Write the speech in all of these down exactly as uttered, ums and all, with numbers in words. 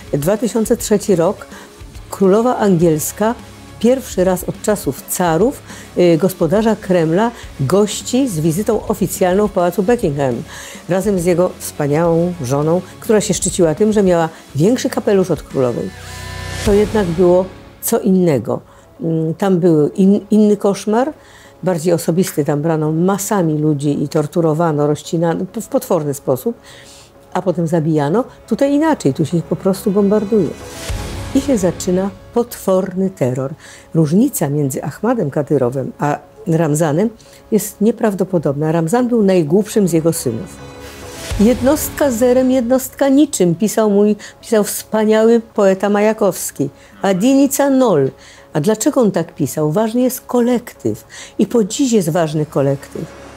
dwa tysiące trzeci rok, królowa angielska pierwszy raz od czasów carów y, gospodarza Kremla gości z wizytą oficjalną w pałacu Buckingham. Razem z jego wspaniałą żoną, która się szczyciła tym, że miała większy kapelusz od królowej. To jednak było co innego. Y, tam był in, inny koszmar, bardziej osobisty. Tam brano masami ludzi i torturowano, rozcinano w potworny sposób, a potem zabijano. Tutaj inaczej, tu się ich po prostu bombarduje. I się zaczyna potworny terror. Różnica między Ahmadem Kadyrowem a Ramzanem jest nieprawdopodobna. Ramzan był najgłupszym z jego synów. Jednostka zerem, jednostka niczym, pisał mój, pisał wspaniały poeta Majakowski. Adinica nol. A dlaczego on tak pisał? Ważny jest kolektyw. I po dziś jest ważny kolektyw.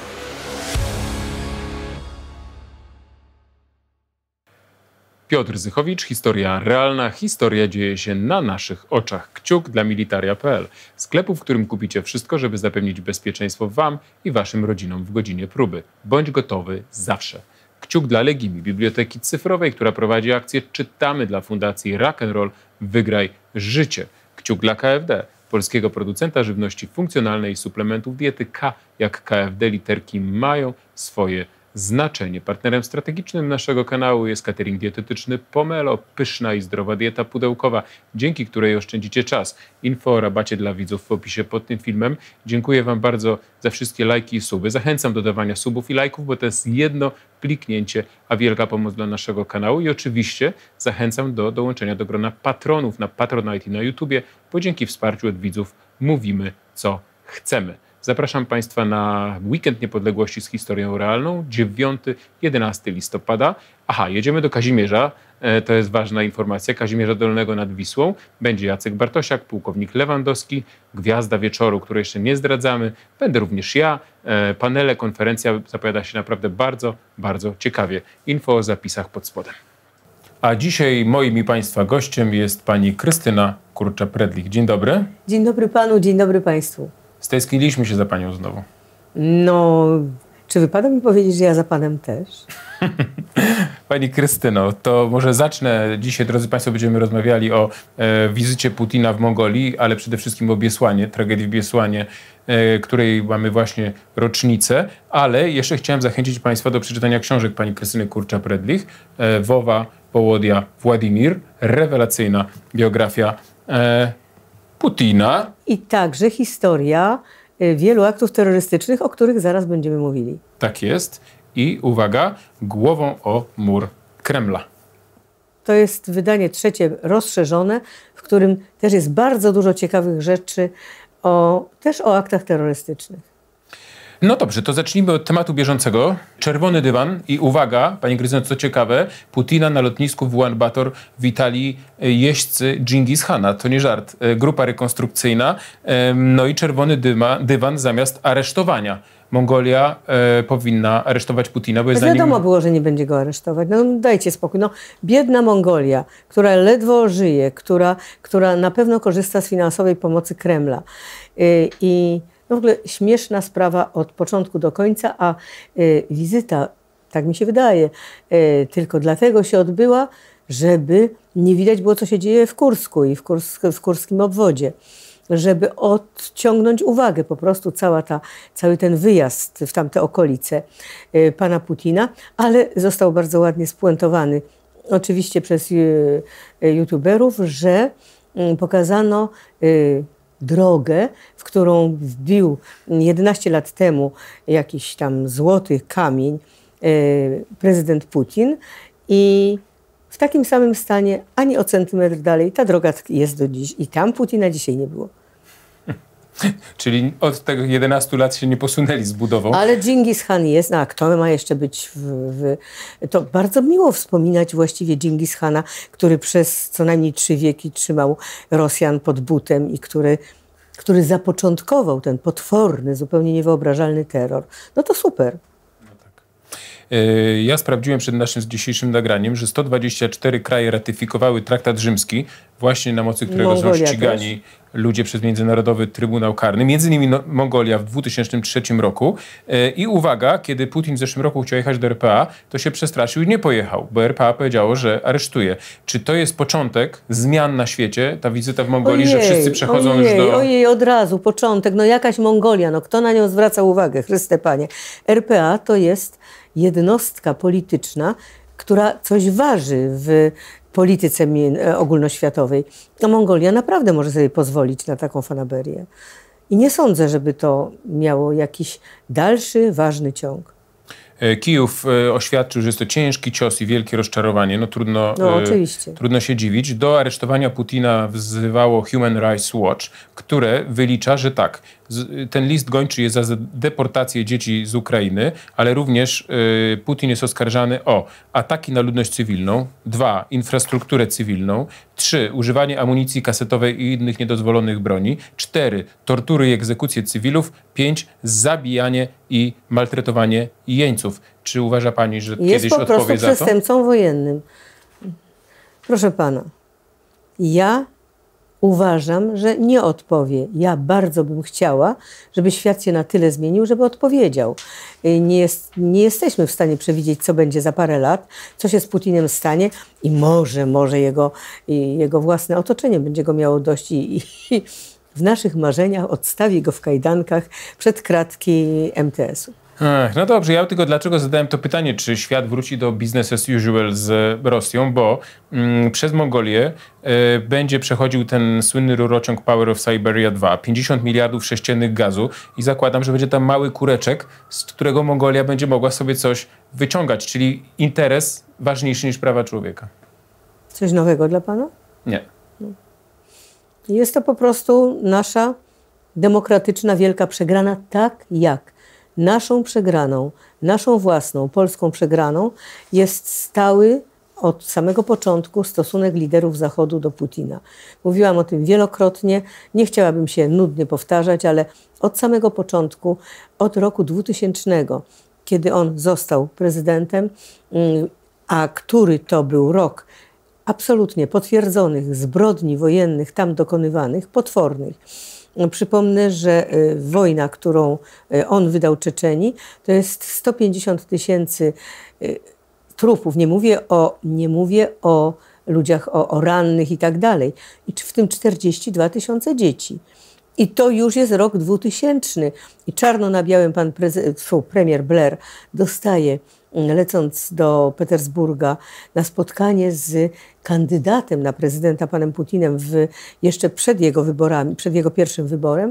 Piotr Zychowicz, historia realna, historia dzieje się na naszych oczach. Kciuk dla militaria kropka p l. Sklepu, w którym kupicie wszystko, żeby zapewnić bezpieczeństwo wam i waszym rodzinom w godzinie próby. Bądź gotowy zawsze. Kciuk dla Legimi, biblioteki cyfrowej, która prowadzi akcję Czytamy dla Fundacji Rock'n'Roll Wygraj Życie. Kciuk dla K F D, polskiego producenta żywności funkcjonalnej i suplementów diety. K jak K F D, literki mają swoje znaczenie. Partnerem strategicznym naszego kanału jest catering dietetyczny Pomelo, pyszna i zdrowa dieta pudełkowa, dzięki której oszczędzicie czas. Info o rabacie dla widzów w opisie pod tym filmem. Dziękuję wam bardzo za wszystkie lajki i suby. Zachęcam do dawania subów i lajków, bo to jest jedno kliknięcie, a wielka pomoc dla naszego kanału. I oczywiście zachęcam do dołączenia do grona patronów na Patronite i na YouTubie, bo dzięki wsparciu od widzów mówimy, co chcemy. Zapraszam Państwa na Weekend Niepodległości z historią realną, dziewiątego do jedenastego listopada. Aha, jedziemy do Kazimierza, e, to jest ważna informacja, Kazimierza Dolnego nad Wisłą. Będzie Jacek Bartosiak, pułkownik Lewandowski, gwiazda wieczoru, której jeszcze nie zdradzamy. Będę również ja, e, panele, konferencja zapowiada się naprawdę bardzo, bardzo ciekawie. Info o zapisach pod spodem. A dzisiaj moim i Państwa gościem jest pani Krystyna Kurcza-Predlich. Dzień dobry. Dzień dobry panu, dzień dobry państwu. Stęskniliśmy się za panią znowu. No, czy wypada mi powiedzieć, że ja za panem też? Pani Krystyno, to może zacznę. Dzisiaj, drodzy Państwo, będziemy rozmawiali o e, wizycie Putina w Mongolii, ale przede wszystkim o Biesłanie, tragedii w Biesłanie, e, której mamy właśnie rocznicę. Ale jeszcze chciałem zachęcić Państwa do przeczytania książek pani Krystyny Kurcza-Predlich. E, Wowa, Połodia, Władimir. Rewelacyjna biografia e, Putina. I także historia wielu aktów terrorystycznych, o których zaraz będziemy mówili. Tak jest. I uwaga, głową o mur Kremla. To jest wydanie trzecie, rozszerzone, w którym też jest bardzo dużo ciekawych rzeczy, o, też o aktach terrorystycznych. No dobrze, to zacznijmy od tematu bieżącego. Czerwony dywan i uwaga, pani Krystyno, co ciekawe, Putina na lotnisku w Ulaanbaatar witali jeźdźcy Dżingis Hana. To nie żart. Grupa rekonstrukcyjna, no i czerwony dyma, dywan zamiast aresztowania. Mongolia e, powinna aresztować Putina, bo jest Wiadomo za nim... było, że nie będzie go aresztować. No dajcie spokój. No, biedna Mongolia, która ledwo żyje, która, która na pewno korzysta z finansowej pomocy Kremla. Yy, I no w ogóle śmieszna sprawa od początku do końca, a yy, wizyta, tak mi się wydaje, yy, tylko dlatego się odbyła, żeby nie widać było, co się dzieje w Kursku i w, Kurs, w kurskim obwodzie. Żeby odciągnąć uwagę, po prostu cała ta, cały ten wyjazd w tamte okolice y, pana Putina, ale został bardzo ładnie spuentowany, oczywiście przez y, y, youtuberów, że y, pokazano y, drogę, w którą wbił jedenaście lat temu jakiś tam złoty kamień y, prezydent Putin i w takim samym stanie, ani o centymetr dalej, ta droga jest do dziś i tam Putina dzisiaj nie było. Czyli od tego jedenastu lat się nie posunęli z budową. Ale Dżingis Khan jest, no a kto ma jeszcze być w, w... To bardzo miło wspominać właściwie Dżingis Khana, który przez co najmniej trzy wieki trzymał Rosjan pod butem i który, który zapoczątkował ten potworny, zupełnie niewyobrażalny terror. No to super. Ja sprawdziłem przed naszym dzisiejszym nagraniem, że sto dwadzieścia cztery kraje ratyfikowały traktat rzymski, właśnie na mocy którego Mongolia są ścigani też. ludzie przez Międzynarodowy Trybunał Karny, między innymi no, Mongolia w dwa tysiące trzecim roku. I uwaga, kiedy Putin w zeszłym roku chciał jechać do R P A, to się przestraszył i nie pojechał, bo R P A powiedziało, że aresztuje. Czy to jest początek zmian na świecie, ta wizyta w Mongolii, ojej, że wszyscy przechodzą ojej, już do... Ojej, od razu, początek, no jakaś Mongolia, no kto na nią zwraca uwagę, Chryste Panie. R P A to jest jednostka polityczna, która coś waży w polityce ogólnoświatowej. A Mongolia naprawdę może sobie pozwolić na taką fanaberię. I nie sądzę, żeby to miało jakiś dalszy, ważny ciąg. Kijów oświadczył, że jest to ciężki cios i wielkie rozczarowanie. No trudno, no, oczywiście. trudno się dziwić. Do aresztowania Putina wzywało Human Rights Watch, które wylicza, że tak, ten list gończy jest za deportację dzieci z Ukrainy, ale również Putin jest oskarżany o ataki na ludność cywilną, dwa, infrastrukturę cywilną, trzy, używanie amunicji kasetowej i innych niedozwolonych broni, cztery, tortury i egzekucje cywilów, pięć, zabijanie i maltretowanie jeńców. Czy uważa pani, że jest kiedyś odpowie za to? Jest po prostu przestępcą wojennym. Proszę pana, ja uważam, że nie odpowie. Ja bardzo bym chciała, żeby świat się na tyle zmienił, żeby odpowiedział. Nie, jest, nie jesteśmy w stanie przewidzieć, co będzie za parę lat, co się z Putinem stanie i może, może jego, jego własne otoczenie będzie go miało dość i, i w naszych marzeniach odstawi go w kajdankach przed kratki M T S-u. Ach, no dobrze, ja tylko dlaczego zadałem to pytanie, czy świat wróci do business as usual z Rosją, bo mm, przez Mongolię y, będzie przechodził ten słynny rurociąg Power of Siberia dwa, pięćdziesiąt miliardów sześciennych gazu i zakładam, że będzie tam mały kureczek, z którego Mongolia będzie mogła sobie coś wyciągać, czyli interes ważniejszy niż prawa człowieka. Coś nowego dla pana? Nie. Jest to po prostu nasza demokratyczna wielka przegrana, tak jak naszą przegraną, naszą własną, polską przegraną jest stały od samego początku stosunek liderów Zachodu do Putina. Mówiłam o tym wielokrotnie, nie chciałabym się nudnie powtarzać, ale od samego początku, od roku dwutysięcznego, kiedy on został prezydentem, a który to był rok absolutnie potwierdzonych zbrodni wojennych tam dokonywanych, potwornych. Przypomnę, że wojna, którą on wydał Czeczenii, to jest sto pięćdziesiąt tysięcy trupów. Nie mówię o, nie mówię o ludziach, o, o rannych i tak dalej. I w tym czterdzieści dwa tysiące dzieci. I to już jest rok dwutysięczny. I czarno na białym pan premier Blair dostaje, lecąc do Petersburga na spotkanie z kandydatem na prezydenta, panem Putinem, w, jeszcze przed jego wyborami, przed jego pierwszym wyborem.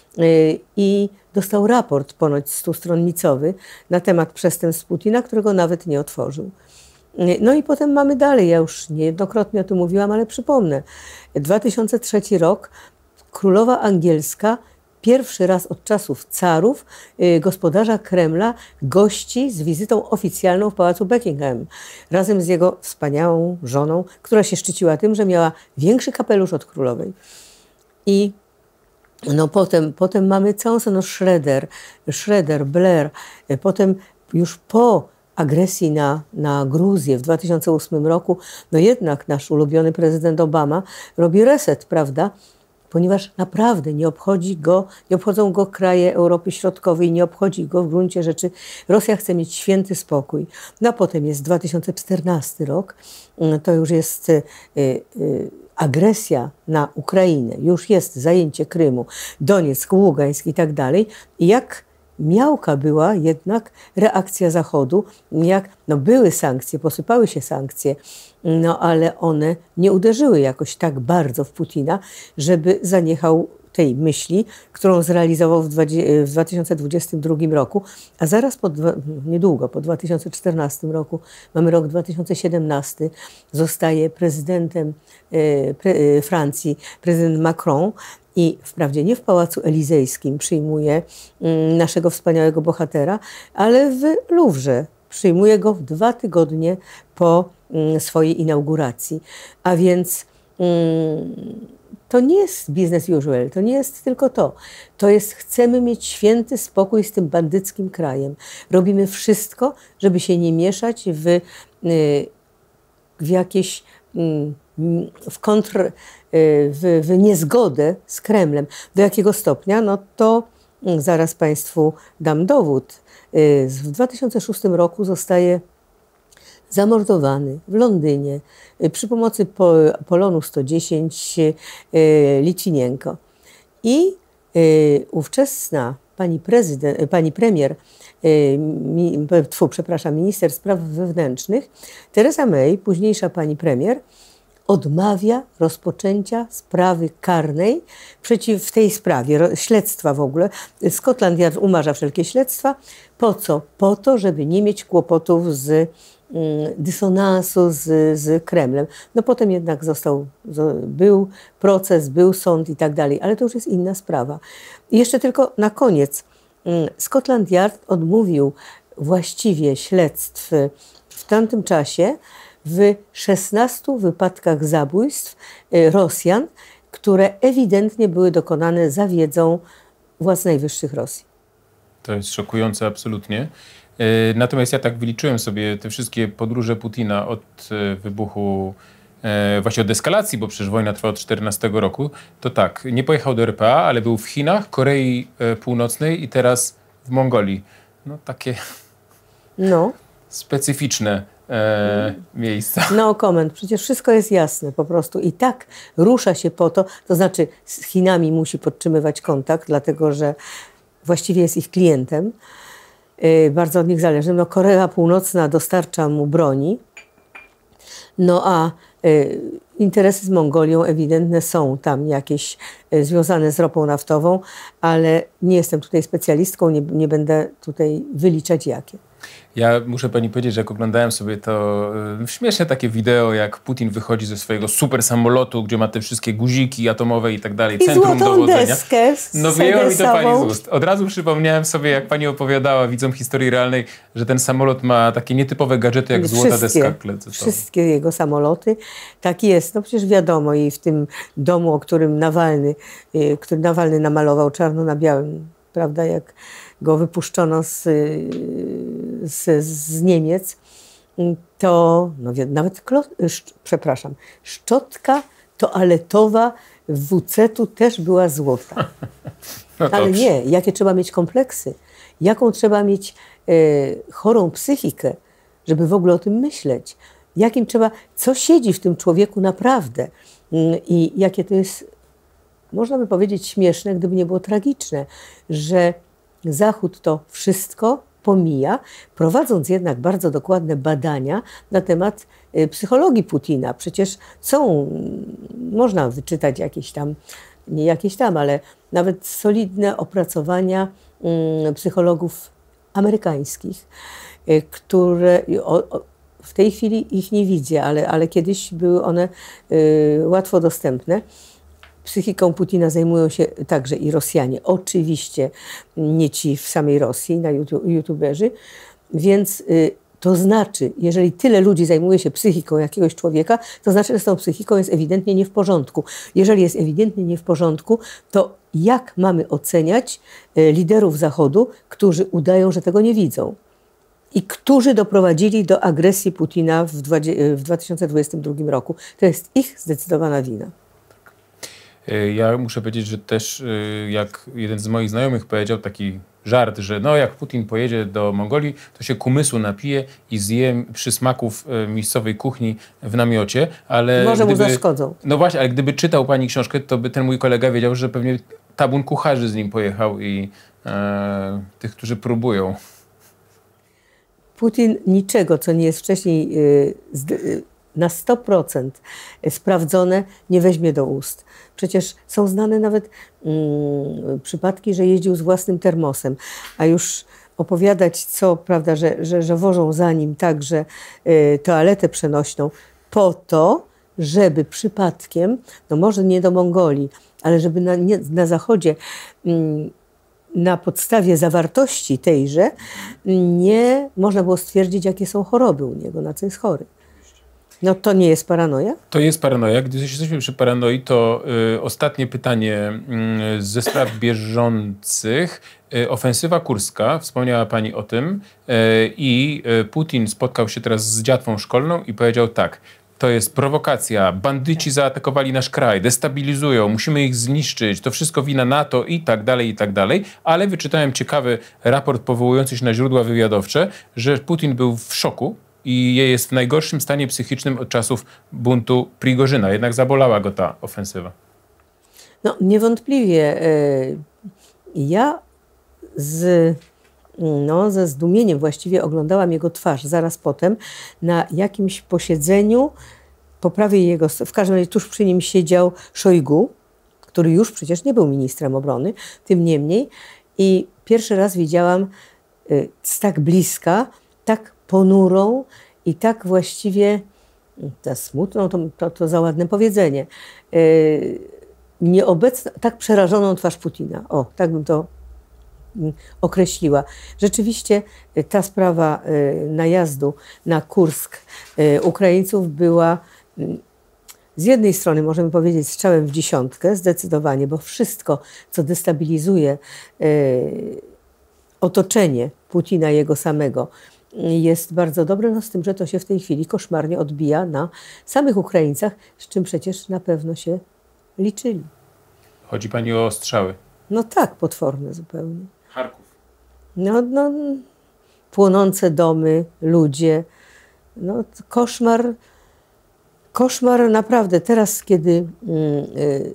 I dostał raport ponoć stustronnicowy na temat przestępstw Putina, którego nawet nie otworzył. No i potem mamy dalej, ja już niejednokrotnie o tym mówiłam, ale przypomnę. dwa tysiące trzeci rok, królowa angielska pierwszy raz od czasów carów y, gospodarza Kremla gości z wizytą oficjalną w pałacu Buckingham. Razem z jego wspaniałą żoną, która się szczyciła tym, że miała większy kapelusz od królowej. I no potem, potem mamy całą no Schroeder, Schroeder, Blair. Y, potem już po agresji na, na Gruzję w dwa tysiące ósmym roku, no jednak nasz ulubiony prezydent Obama robi reset, prawda? Ponieważ naprawdę nie obchodzi go, nie obchodzą go kraje Europy Środkowej, nie obchodzi go w gruncie rzeczy. Rosja chce mieć święty spokój. No a potem jest dwa tysiące czternasty rok, to już jest y, y, agresja na Ukrainę, już jest zajęcie Krymu, Donieck, Ługańsk i tak dalej. I jak miałka była jednak reakcja Zachodu, jak no były sankcje, posypały się sankcje, no ale one nie uderzyły jakoś tak bardzo w Putina, żeby zaniechał tej myśli, którą zrealizował w dwa tysiące dwudziestym drugim roku, a zaraz po, niedługo, po dwa tysiące czternastym roku, mamy rok dwa tysiące siedemnasty, zostaje prezydentem Francji, prezydent Macron, i wprawdzie nie w Pałacu Elizejskim przyjmuje naszego wspaniałego bohatera, ale w Luwrze. Przyjmuje go w dwa tygodnie po swojej inauguracji. A więc To nie jest business usual, to nie jest tylko to. To jest, chcemy mieć święty spokój z tym bandyckim krajem. Robimy wszystko, żeby się nie mieszać w, w jakieś, w kontr, w, w niezgodę z Kremlem. Do jakiego stopnia? No to zaraz Państwu dam dowód. W dwa tysiące szóstym roku zostaje zamordowany w Londynie przy pomocy Polonu sto dziesięć Litwinienko. I ówczesna pani, prezydent, pani premier, mi, tfu, przepraszam, minister spraw wewnętrznych, Theresa May, późniejsza pani premier, odmawia rozpoczęcia sprawy karnej przeciw w tej sprawie, śledztwa w ogóle. Scotland Yard umarza wszelkie śledztwa. Po co? Po to, żeby nie mieć kłopotów z dysonansu z, z Kremlem. No potem jednak został, był proces, był sąd i tak dalej, ale to już jest inna sprawa. I jeszcze tylko na koniec. Scotland Yard odmówił właściwie śledztw w tamtym czasie w szesnastu wypadkach zabójstw Rosjan, które ewidentnie były dokonane za wiedzą władz najwyższych Rosji. To jest szokujące absolutnie. Natomiast ja tak wyliczyłem sobie te wszystkie podróże Putina od wybuchu, właśnie od eskalacji, bo przecież wojna trwa od czternastego roku, to tak, nie pojechał do R P A, ale był w Chinach, Korei Północnej i teraz w Mongolii. No takie no. specyficzne e, miejsca. No comment, przecież wszystko jest jasne po prostu i tak rusza się po to, to znaczy z Chinami musi podtrzymywać kontakt, dlatego że właściwie jest ich klientem. Bardzo od nich zależy. No, Korea Północna dostarcza mu broni, no a y, interesy z Mongolią ewidentne są tam jakieś y, związane z ropą naftową, ale nie jestem tutaj specjalistką, nie, nie będę tutaj wyliczać jakie. Ja muszę pani powiedzieć, że jak oglądałem sobie to y, śmieszne takie wideo, jak Putin wychodzi ze swojego super samolotu, gdzie ma te wszystkie guziki atomowe i tak dalej, I centrum dowodzenia. Deskę z no wyjęło mi to pani z ust. Od razu przypomniałem sobie, jak pani opowiadała widzom historii realnej, że ten samolot ma takie nietypowe gadżety, jak złota deska klecesowa. Wszystkie jego samoloty. Tak jest. No przecież wiadomo i w tym domu, o którym Nawalny, y, który Nawalny namalował czarno na białym, prawda, jak go wypuszczono z, z, z Niemiec, to no, nawet, klo, sz, przepraszam, szczotka toaletowa w W C-tu też była złota. No ale nie, jakie trzeba mieć kompleksy, jaką trzeba mieć e, chorą psychikę, żeby w ogóle o tym myśleć. Jakim trzeba, co siedzi w tym człowieku naprawdę i jakie to jest, można by powiedzieć, śmieszne, gdyby nie było tragiczne, że Zachód to wszystko pomija, prowadząc jednak bardzo dokładne badania na temat psychologii Putina. Przecież są, można wyczytać jakieś tam, nie jakieś tam, ale nawet solidne opracowania psychologów amerykańskich, które w tej chwili ich nie widzę, ale, ale kiedyś były one łatwo dostępne. Psychiką Putina zajmują się także i Rosjanie. Oczywiście nie ci w samej Rosji, na YouTube, youtuberzy. Więc y, to znaczy, jeżeli tyle ludzi zajmuje się psychiką jakiegoś człowieka, to znaczy, że z tą psychiką jest ewidentnie nie w porządku. Jeżeli jest ewidentnie nie w porządku, to jak mamy oceniać y, liderów Zachodu, którzy udają, że tego nie widzą? I którzy doprowadzili do agresji Putina w, w dwa tysiące dwudziestym drugim roku. To jest ich zdecydowana wina. Ja muszę powiedzieć, że też jak jeden z moich znajomych powiedział taki żart, że no jak Putin pojedzie do Mongolii, to się kumysu napije i zje przysmaków miejscowej kuchni w namiocie, ale może gdyby, mu zaszkodzą. No właśnie, ale gdyby czytał pani książkę, to by ten mój kolega wiedział, że pewnie tabun kucharzy z nim pojechał i e, tych, którzy próbują. Putin niczego, co nie jest wcześniej y, y, na sto procent sprawdzone, nie weźmie do ust. Przecież są znane nawet mm, przypadki, że jeździł z własnym termosem, a już opowiadać co, prawda, że, że, że wożą za nim także y, toaletę przenośną po to, żeby przypadkiem, no może nie do Mongolii, ale żeby na, nie, na Zachodzie mm, na podstawie zawartości tejże nie można było stwierdzić, jakie są choroby u niego, na co jest chory. No to nie jest paranoja? To jest paranoja. Gdy jesteśmy przy paranoi, to y, ostatnie pytanie y, ze spraw bieżących. Y, ofensywa kurska, wspomniała pani o tym, y, i y, Putin spotkał się teraz z dziatwą szkolną i powiedział tak: to jest prowokacja, bandyci zaatakowali nasz kraj, destabilizują, musimy ich zniszczyć, to wszystko wina NATO i tak dalej, i tak dalej. Ale wyczytałem ciekawy raport powołujący się na źródła wywiadowcze, że Putin był w szoku i jest w najgorszym stanie psychicznym od czasów buntu Prigorzyna. Jednak zabolała go ta ofensywa. No niewątpliwie. Y, ja z, no, ze zdumieniem właściwie oglądałam jego twarz zaraz potem na jakimś posiedzeniu po prawej jego, w każdym razie tuż przy nim siedział Szojgu, który już przecież nie był ministrem obrony, tym niemniej, i pierwszy raz widziałam y, z tak bliska, tak ponurą i tak właściwie ta smutną, to, to, to za ładne powiedzenie, yy, nieobecną, tak przerażoną twarz Putina. O, tak bym to określiła. Rzeczywiście ta sprawa yy, najazdu na Kursk yy, Ukraińców była yy, z jednej strony, możemy powiedzieć, strzałem w dziesiątkę, zdecydowanie, bo wszystko, co destabilizuje yy, otoczenie Putina jego samego, jest bardzo dobre, no z tym, że to się w tej chwili koszmarnie odbija na samych Ukraińcach, z czym przecież na pewno się liczyli. Chodzi pani o strzały? No tak, potworne zupełnie. Charków. No, no, płonące domy, ludzie. No, koszmar, koszmar naprawdę. Teraz, kiedy y, y,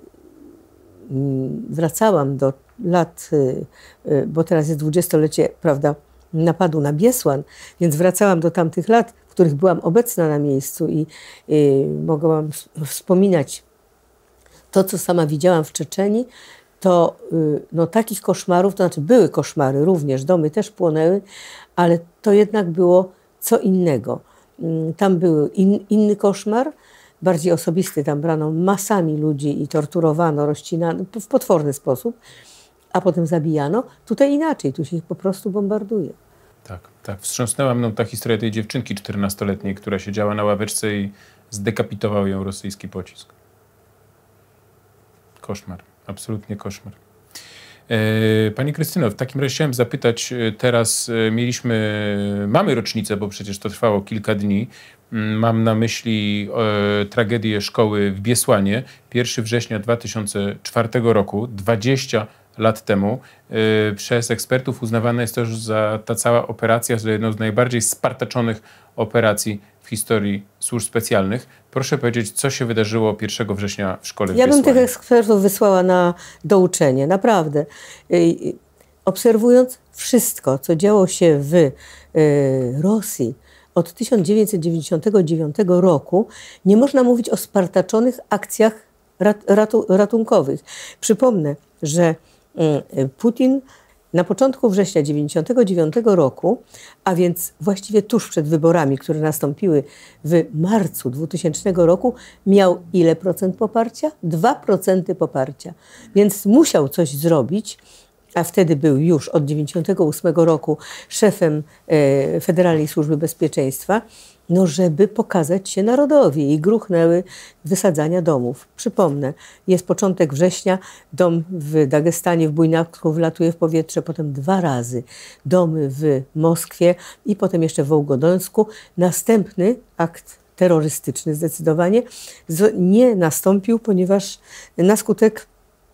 wracałam do lat, y, y, bo teraz jest dwudziestolecie, prawda, napadu na Biesłan, więc wracałam do tamtych lat, w których byłam obecna na miejscu i, i mogłam wspominać to, co sama widziałam w Czeczenii, to y, no, takich koszmarów, to znaczy były koszmary również, domy też płonęły, ale to jednak było co innego. Y, tam był in, inny koszmar, bardziej osobisty, tam brano masami ludzi i torturowano, rozcinano w potworny sposób, a potem zabijano. Tutaj inaczej, tu się ich po prostu bombarduje. Tak, tak. Wstrząsnęła mną ta historia tej dziewczynki czternastoletniej, która siedziała na ławeczce i zdekapitował ją rosyjski pocisk. Koszmar, absolutnie koszmar. E, Pani Krystyno, w takim razie chciałem zapytać, teraz mieliśmy, mamy rocznicę, bo przecież to trwało kilka dni. Mam na myśli e, tragedię szkoły w Biesłanie. pierwszego września dwa tysiące czwartego roku, dwadzieścia lat temu. Yy, przez ekspertów uznawana jest też za ta cała operacja za jedną z najbardziej spartaczonych operacji w historii służb specjalnych. Proszę powiedzieć, co się wydarzyło pierwszego września w szkole w Ja bym Biesłanie? tych ekspertów wysłała na douczenie, naprawdę. Yy, obserwując wszystko, co działo się w yy, Rosji od tysiąc dziewięćset dziewięćdziesiątego dziewiątego roku, nie można mówić o spartaczonych akcjach rat, ratu, ratunkowych. Przypomnę, że Putin na początku września tysiąc dziewięćset dziewięćdziesiątego dziewiątego roku, a więc właściwie tuż przed wyborami, które nastąpiły w marcu dwutysięcznego roku, miał ile procent poparcia? dwa procent poparcia. Więc musiał coś zrobić, a wtedy był już od tysiąc dziewięćset dziewięćdziesiątego ósmego roku szefem e, Federalnej Służby Bezpieczeństwa, no żeby pokazać się narodowi, i gruchnęły wysadzania domów. Przypomnę, jest początek września, dom w Dagestanie, w Bujnacku wylatuje w powietrze, potem dwa razy domy w Moskwie i potem jeszcze w Wołgodońsku. Następny akt terrorystyczny zdecydowanie nie nastąpił, ponieważ na skutek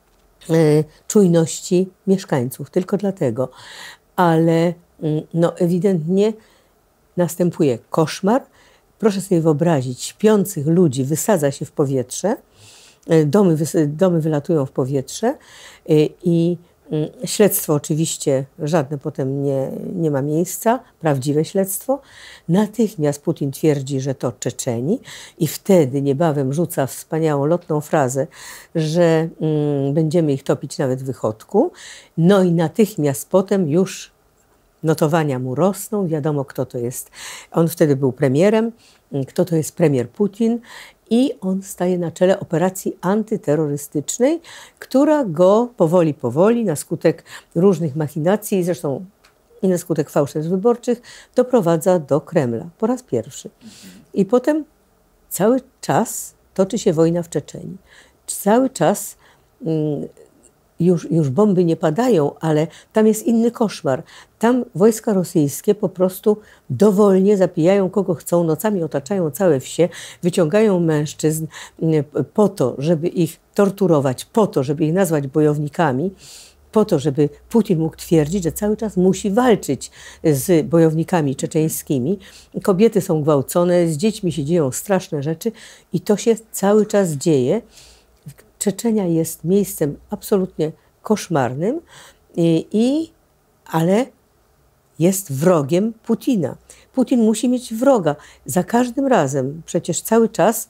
czujności mieszkańców, tylko dlatego. Ale no, ewidentnie następuje koszmar. Proszę sobie wyobrazić, śpiących ludzi wysadza się w powietrze, domy, domy wylatują w powietrze i śledztwo oczywiście żadne potem nie, nie ma miejsca, prawdziwe śledztwo. Natychmiast Putin twierdzi, że to Czeczeni, i wtedy niebawem rzuca wspaniałą lotną frazę, że mm, będziemy ich topić nawet w wychodku. No i natychmiast potem już notowania mu rosną, wiadomo, kto to jest. On wtedy był premierem, kto to jest premier Putin, i on staje na czele operacji antyterrorystycznej, która go powoli, powoli, na skutek różnych machinacji, zresztą i na skutek fałszerstw wyborczych, doprowadza do Kremla po raz pierwszy. I potem cały czas toczy się wojna w Czeczenii. Cały czas mm, już, już bomby nie padają, ale tam jest inny koszmar. Tam wojska rosyjskie po prostu dowolnie zapijają kogo chcą, nocami otaczają całe wsie, wyciągają mężczyzn po to, żeby ich torturować, po to, żeby ich nazwać bojownikami, po to, żeby Putin mógł twierdzić, że cały czas musi walczyć z bojownikami czeczeńskimi. Kobiety są gwałcone, z dziećmi się dzieją straszne rzeczy i to się cały czas dzieje. Czeczenia jest miejscem absolutnie koszmarnym, i, i, ale jest wrogiem Putina. Putin musi mieć wroga. Za każdym razem, przecież cały czas,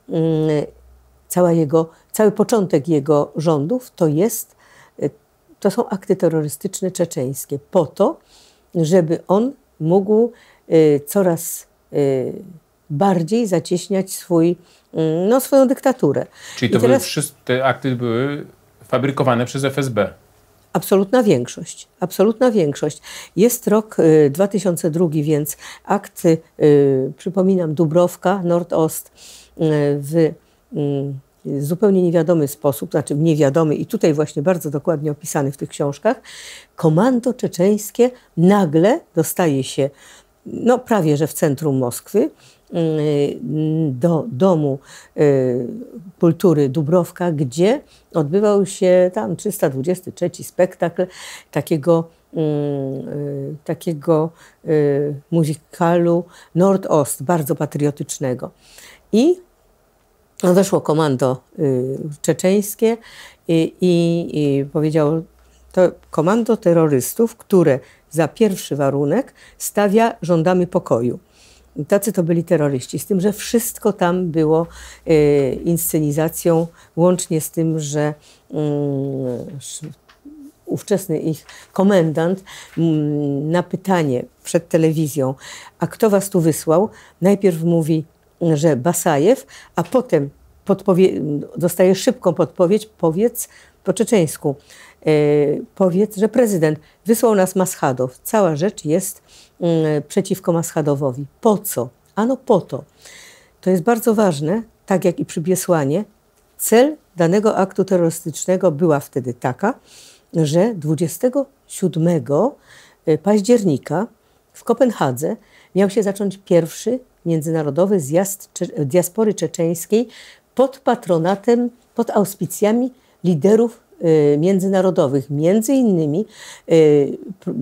cała jego, cały początek jego rządów to jest, to są akty terrorystyczne czeczeńskie po to, żeby on mógł coraz bardziej zacieśniać swój, no, swoją dyktaturę. Czyli to I teraz, były wszystkie, te akty były fabrykowane przez F S B? Absolutna większość. Absolutna większość. Jest rok y, dwa tysiące drugi, więc akt, y, przypominam, Dubrowka, Nordost, y, w y, zupełnie niewiadomy sposób, znaczy niewiadomy i tutaj właśnie bardzo dokładnie opisany w tych książkach, komando czeczeńskie nagle dostaje się no prawie że w centrum Moskwy, do Domu Kultury Dubrowka, gdzie odbywał się tam trzysta dwudziesty trzeci spektakl takiego, takiego muzykalu Nordost, bardzo patriotycznego. I weszło komando czeczeńskie i, i, i powiedziało, to komando terrorystów, które za pierwszy warunek stawia żądamy pokoju. I tacy to byli terroryści, z tym, że wszystko tam było e, inscenizacją, łącznie z tym, że mm, ówczesny ich komendant mm, na pytanie przed telewizją, a kto was tu wysłał, najpierw mówi, że Basajew, a potem podpowie- dostaje szybką podpowiedź, powiedz po czeczeńsku, e, powiedz, że prezydent wysłał nas Maschadow. Cała rzecz jest e, przeciwko Maschadowowi. Po co? Ano po to. To jest bardzo ważne, tak jak i przy Biesłanie. Cel danego aktu terrorystycznego była wtedy taka, że dwudziestego siódmego października w Kopenhadze miał się zacząć pierwszy międzynarodowy zjazd cze- diaspory czeczeńskiej pod patronatem, pod auspicjami liderów y, międzynarodowych. Między innymi y,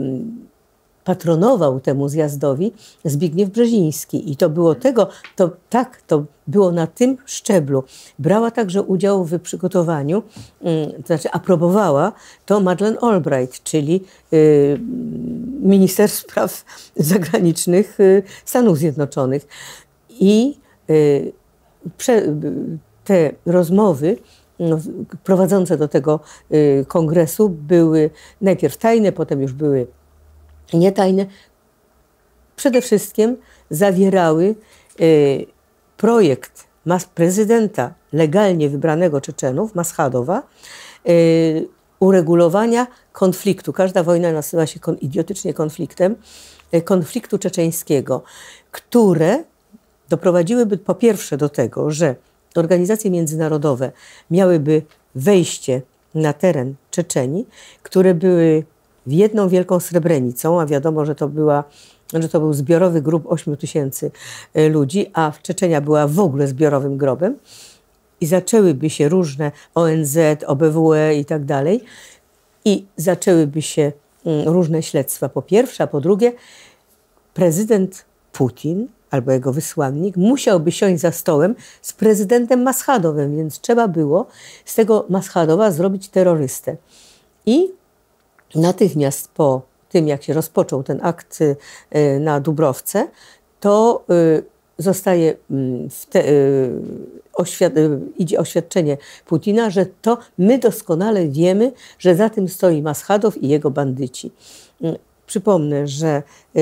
patronował temu zjazdowi Zbigniew Brzeziński. I to było tego, to tak, to było na tym szczeblu. Brała także udział w przygotowaniu, y, to znaczy aprobowała to Madeleine Albright, czyli y, minister spraw zagranicznych y, Stanów Zjednoczonych. I y, prze, te rozmowy no, prowadzące do tego y, kongresu były najpierw tajne, potem już były nietajne. Przede wszystkim zawierały y, projekt mas- prezydenta legalnie wybranego Czeczenów, Maschadowa, y, uregulowania konfliktu. Każda wojna nazywa się kon- idiotycznie konfliktem, y, konfliktu czeczeńskiego, które doprowadziłyby po pierwsze do tego, że organizacje międzynarodowe miałyby wejście na teren Czeczenii, które były jedną wielką Srebrenicą, a wiadomo, że to, była, że to był zbiorowy grób ośmiu tysięcy ludzi, a Czeczenia była w ogóle zbiorowym grobem i zaczęłyby się różne O N Z, O B W E i tak dalej i zaczęłyby się różne śledztwa po pierwsze, a po drugie prezydent Putin albo jego wysłannik musiałby siąść za stołem z prezydentem Maschadowem, więc trzeba było z tego Maschadowa zrobić terrorystę. I natychmiast po tym, jak się rozpoczął ten akt na Dubrowce, to zostaje w te, oświad, idzie oświadczenie Putina, że to my doskonale wiemy, że za tym stoi Maschadow i jego bandyci. Przypomnę, że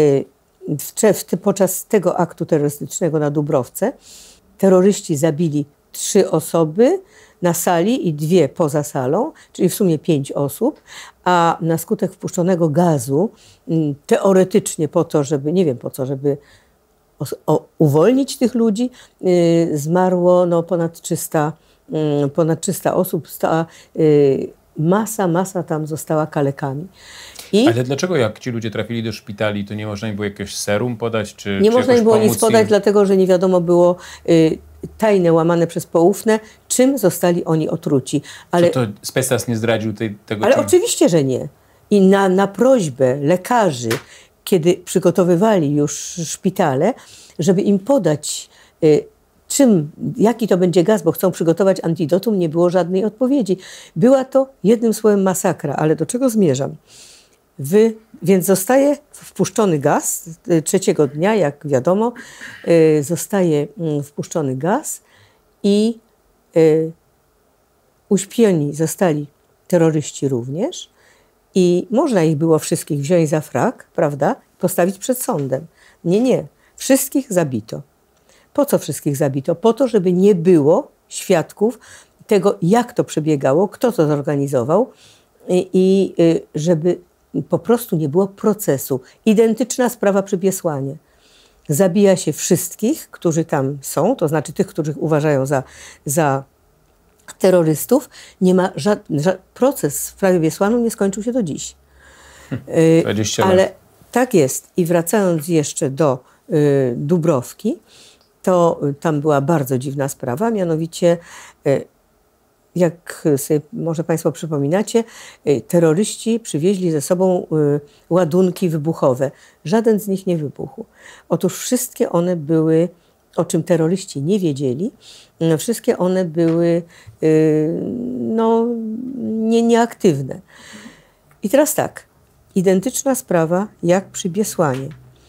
w, w, podczas tego aktu terrorystycznego na Dubrowce terroryści zabili trzy osoby na sali i dwie poza salą, czyli w sumie pięć osób, a na skutek wpuszczonego gazu, teoretycznie po to, żeby, nie wiem po co, żeby o, o uwolnić tych ludzi. Yy, zmarło no, ponad trzysta, yy, ponad trzysta osób, stała, yy, masa, masa tam została kalekami. I ale dlaczego jak ci ludzie trafili do szpitali, to nie można im było jakieś serum podać? Czy, nie czy można im było nic podać, im? dlatego że nie wiadomo było, yy, tajne łamane przez poufne, czym zostali oni otruci. Ale czy to specjal nie zdradził tej, tego? Ale czym... oczywiście, że nie. I na, na prośbę lekarzy, kiedy przygotowywali już szpitale, żeby im podać, y, czym, jaki to będzie gaz, bo chcą przygotować antidotum, nie było żadnej odpowiedzi. Była to jednym słowem masakra, ale do czego zmierzam? Wy, więc zostaje wpuszczony gaz, y, trzeciego dnia, jak wiadomo, y, zostaje y, wpuszczony gaz i y, uśpieni zostali terroryści również i można ich było wszystkich wziąć za frak, prawda, postawić przed sądem. Nie, nie. Wszystkich zabito. Po co wszystkich zabito? Po to, żeby nie było świadków tego, jak to przebiegało, kto to zorganizował i, i żeby po prostu nie było procesu. Identyczna sprawa przy Biesłanie. Zabija się wszystkich, którzy tam są, to znaczy tych, których uważają za, za terrorystów. Nie ma żadny, żadny proces w sprawie Biesłanu nie skończył się do dziś. dwadzieścia lat. Ale tak jest. I wracając jeszcze do y, Dubrowki, to y, tam była bardzo dziwna sprawa, mianowicie y, jak sobie może Państwo przypominacie, y, terroryści przywieźli ze sobą y, ładunki wybuchowe. Żaden z nich nie wybuchł. Otóż wszystkie one były, o czym terroryści nie wiedzieli, no, wszystkie one były y, no, nie, nieaktywne. I teraz tak, identyczna sprawa jak przy Biesłanie.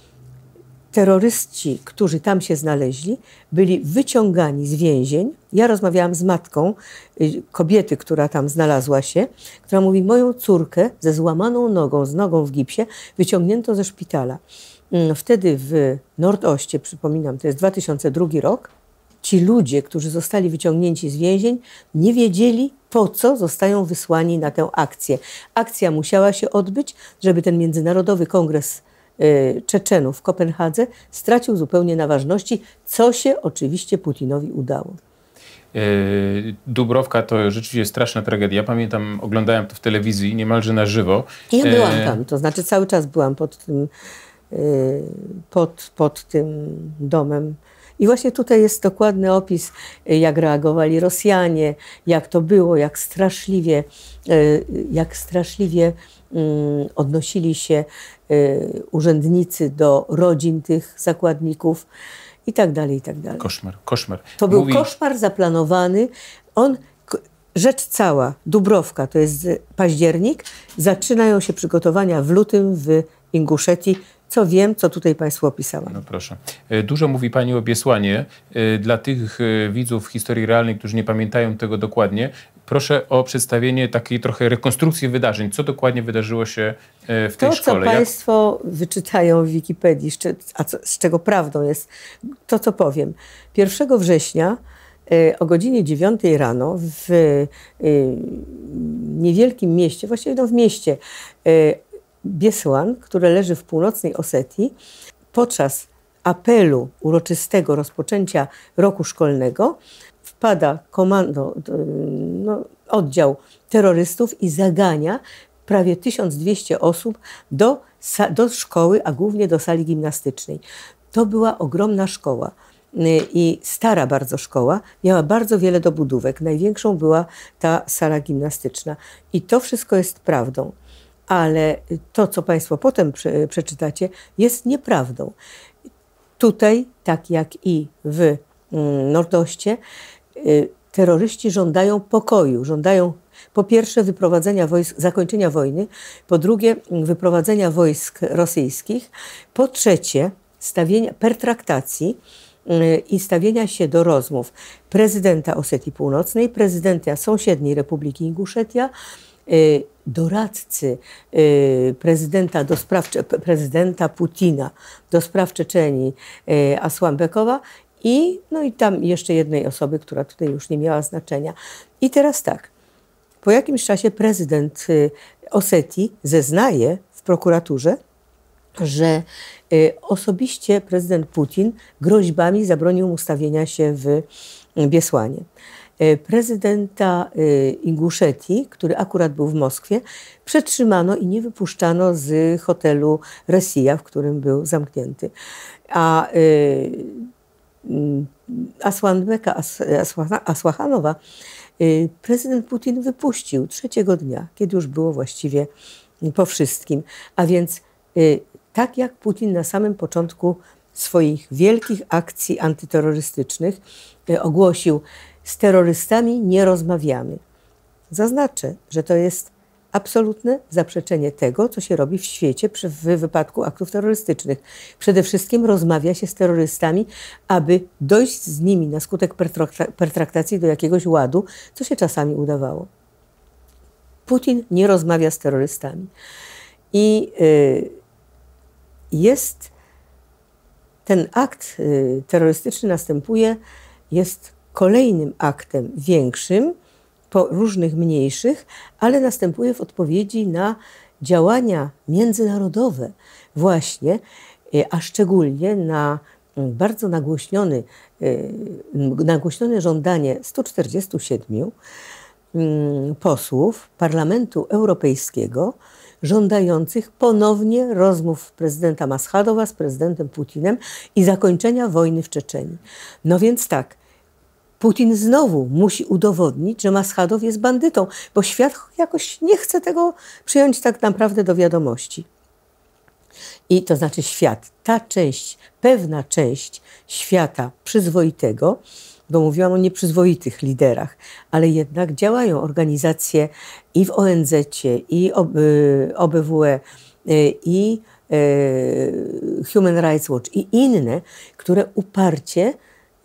Terroryści, którzy tam się znaleźli, byli wyciągani z więzień. Ja rozmawiałam z matką y, kobiety, która tam znalazła się, która mówi, moją córkę ze złamaną nogą, z nogą w gipsie, wyciągnięto ze szpitala. Wtedy w Nordoście, przypominam, to jest dwa tysiące drugi rok, ci ludzie, którzy zostali wyciągnięci z więzień, nie wiedzieli, po co zostają wysłani na tę akcję. Akcja musiała się odbyć, żeby ten Międzynarodowy Kongres y, Czeczenów w Kopenhadze stracił zupełnie na ważności, co się oczywiście Putinowi udało. Dubrowka to rzeczywiście straszna tragedia. Pamiętam, oglądałem to w telewizji niemalże na żywo. Ja byłam tam, to znaczy cały czas byłam pod tym, pod, pod tym domem. I właśnie tutaj jest dokładny opis, jak reagowali Rosjanie, jak to było, jak straszliwie, jak straszliwie odnosili się urzędnicy do rodzin tych zakładników i tak dalej, i tak dalej. Koszmar, koszmar. To był Mówi... koszmar zaplanowany. On, rzecz cała, Dubrowka, to jest październik, zaczynają się przygotowania w lutym w Inguszetii, co wiem, co tutaj Państwu opisałam. No proszę. Dużo mówi Pani o Biesłanie. Dla tych widzów historii realnej, którzy nie pamiętają tego dokładnie, proszę o przedstawienie takiej trochę rekonstrukcji wydarzeń. Co dokładnie wydarzyło się w tej to, szkole? To, co Państwo Jak... wyczytają w Wikipedii, a co, z czego prawdą jest, to, co powiem. pierwszego września o godzinie dziewiątej rano w niewielkim mieście, właściwie no w mieście Biesłan, które leży w północnej Osetii, podczas apelu uroczystego rozpoczęcia roku szkolnego wpada komando, no, oddział terrorystów i zagania prawie tysiąc dwieście osób do, do szkoły, a głównie do sali gimnastycznej. To była ogromna szkoła i stara bardzo szkoła, miała bardzo wiele dobudówek. Największą była ta sala gimnastyczna. I to wszystko jest prawdą. Ale to, co Państwo potem prze, przeczytacie, jest nieprawdą. Tutaj, tak jak i w mm, Nordoście, y, terroryści żądają pokoju, żądają po pierwsze wyprowadzenia wojsk, zakończenia wojny, po drugie wyprowadzenia wojsk rosyjskich, po trzecie stawienia pertraktacji y, i stawienia się do rozmów prezydenta Osetii Północnej, prezydenta sąsiedniej Republiki Inguszetia, y, doradcy y, prezydenta, do spraw, prezydenta Putina do spraw Czeczenii y, Asłanbekowa i, no i tam jeszcze jednej osoby, która tutaj już nie miała znaczenia. I teraz tak, po jakimś czasie prezydent y, Osetii zeznaje w prokuraturze, że osobiście prezydent Putin groźbami zabronił mu stawienia się w Biesłanie. Prezydenta Inguszetii, który akurat był w Moskwie, przetrzymano i nie wypuszczano z hotelu Rosja, w którym był zamknięty. A Asłanbeka Asłachanowa prezydent Putin wypuścił trzeciego dnia, kiedy już było właściwie po wszystkim. A więc tak jak Putin na samym początku swoich wielkich akcji antyterrorystycznych ogłosił: z terrorystami nie rozmawiamy. Zaznaczę, że to jest absolutne zaprzeczenie tego, co się robi w świecie w wypadku aktów terrorystycznych. Przede wszystkim rozmawia się z terrorystami, aby dojść z nimi na skutek pertraktacji do jakiegoś ładu, co się czasami udawało. Putin nie rozmawia z terrorystami. I y, jest ten akt y, terrorystyczny następuje, jest kolejnym aktem większym, po różnych mniejszych, ale następuje w odpowiedzi na działania międzynarodowe właśnie, a szczególnie na bardzo nagłośniony, nagłośnione żądanie stu czterdziestu siedmiu posłów Parlamentu Europejskiego żądających ponownie rozmów prezydenta Maschadowa z prezydentem Putinem i zakończenia wojny w Czeczenii. No więc tak, Putin znowu musi udowodnić, że Maschadow jest bandytą, bo świat jakoś nie chce tego przyjąć tak naprawdę do wiadomości. I to znaczy świat, ta część, pewna część świata przyzwoitego, bo mówiłam o nieprzyzwoitych liderach, ale jednak działają organizacje i w O N Z-cie, i O B W E, i Human Rights Watch, i inne, które uparcie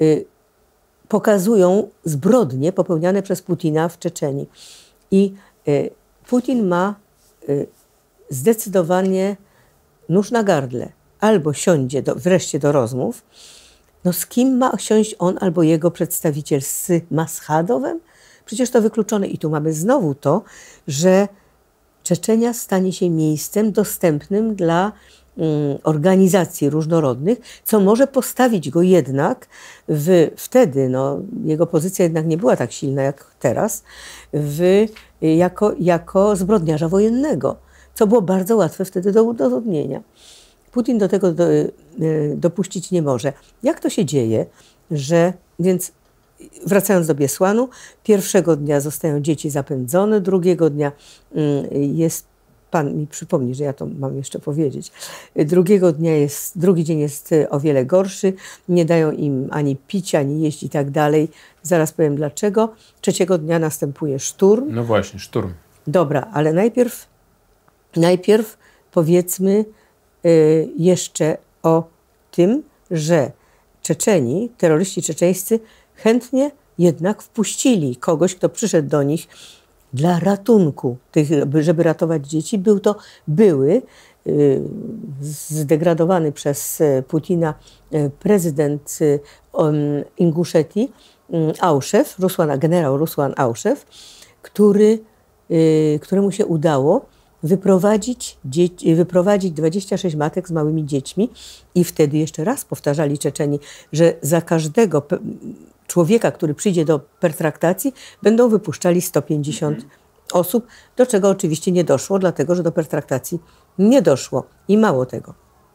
pokazują zbrodnie popełniane przez Putina w Czeczenii. I y, Putin ma y, zdecydowanie nóż na gardle. Albo siądzie do, wreszcie do rozmów. No z kim ma siąść on albo jego przedstawiciel? Z Maschadowem? Przecież to wykluczone. I tu mamy znowu to, że Czeczenia stanie się miejscem dostępnym dla organizacji różnorodnych, co może postawić go jednak w, wtedy, no, jego pozycja jednak nie była tak silna jak teraz, w, jako, jako zbrodniarza wojennego, co było bardzo łatwe wtedy do udowodnienia. Putin do tego do, dopuścić nie może. Jak to się dzieje, że, więc wracając do Biesłanu, pierwszego dnia zostają dzieci zapędzone, drugiego dnia jest, pan mi przypomni, że ja to mam jeszcze powiedzieć, drugiego dnia jest, drugi dzień jest o wiele gorszy, nie dają im ani pić, ani jeść i tak dalej. Zaraz powiem dlaczego. Trzeciego dnia następuje szturm. No właśnie, szturm. Dobra, ale najpierw, najpierw powiedzmy y, jeszcze o tym, że Czeczeni, terroryści czeczeńscy chętnie jednak wpuścili kogoś, kto przyszedł do nich dla ratunku, tych, żeby ratować dzieci. Był to były y, zdegradowany przez Putina y, prezydent y, um, Inguszetii, y, Auszew, Rusłan, generał Rusłan Auszew, który, y, któremu się udało wyprowadzić, dzieci, wyprowadzić dwadzieścia sześć matek z małymi dziećmi i wtedy jeszcze raz powtarzali Czeczeni, że za każdego człowieka, który przyjdzie do pertraktacji, będą wypuszczali sto pięćdziesiąt osób, do czego oczywiście nie doszło, dlatego że do pertraktacji nie doszło. I mało tego.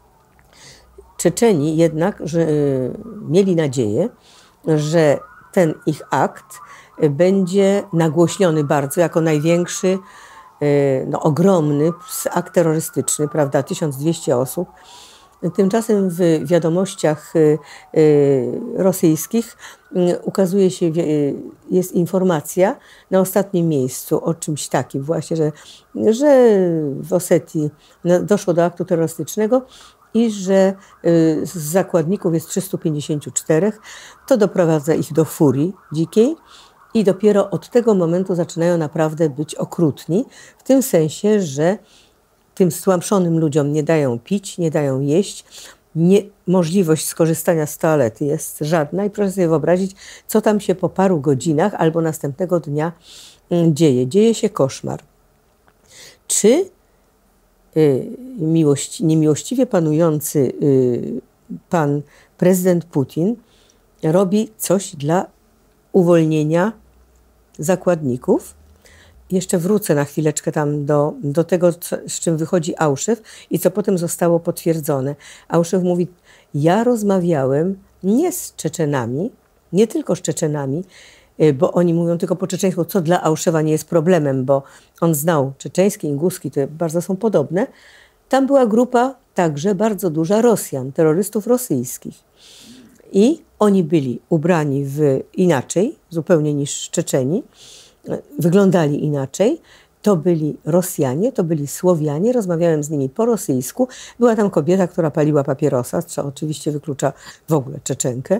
Czeczeni jednak że, y, mieli nadzieję, że ten ich akt będzie nagłośniony bardzo jako największy, y, no, ogromny akt terrorystyczny, prawda, tysiąc dwieście osób. Tymczasem w wiadomościach y, y, rosyjskich y, ukazuje się, y, jest informacja na ostatnim miejscu o czymś takim właśnie, że, że w Osetii doszło do aktu terrorystycznego i że y, z zakładników jest trzystu pięćdziesięciu czterech. To doprowadza ich do furii dzikiej i dopiero od tego momentu zaczynają naprawdę być okrutni, w tym sensie, że tym stłamszonym ludziom nie dają pić, nie dają jeść, nie, możliwość skorzystania z toalety jest żadna i proszę sobie wyobrazić, co tam się po paru godzinach albo następnego dnia dzieje. Dzieje się koszmar. Czy miłości, niemiłościwie panujący pan prezydent Putin robi coś dla uwolnienia zakładników. Jeszcze wrócę na chwileczkę tam do, do tego, co, z czym wychodzi Auszew i co potem zostało potwierdzone. Auszew mówi, ja rozmawiałem nie z Czeczenami, nie tylko z Czeczenami, bo oni mówią tylko po czeczeńsku, co dla Auszewa nie jest problemem, bo on znał czeczeński, inguski, to bardzo są podobne. Tam była grupa także bardzo duża Rosjan, terrorystów rosyjskich. I oni byli ubrani w inaczej, zupełnie niż Czeczeni, wyglądali inaczej. To byli Rosjanie, to byli Słowianie, rozmawiałem z nimi po rosyjsku. Była tam kobieta, która paliła papierosa, co oczywiście wyklucza w ogóle Czeczenkę.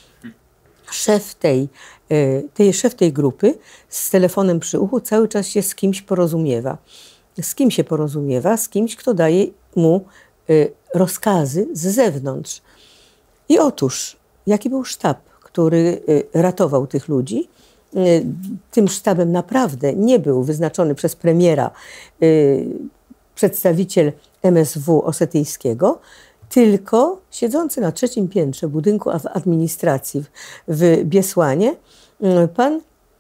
Szef tej, tej, szef tej grupy z telefonem przy uchu cały czas się z kimś porozumiewa. Z kim się porozumiewa? Z kimś, kto daje mu rozkazy z zewnątrz. I otóż, jaki był sztab, który ratował tych ludzi? Tym sztabem naprawdę nie był wyznaczony przez premiera przedstawiciel M S W osetyjskiego, tylko siedzący na trzecim piętrze budynku administracji w Biesłanie pan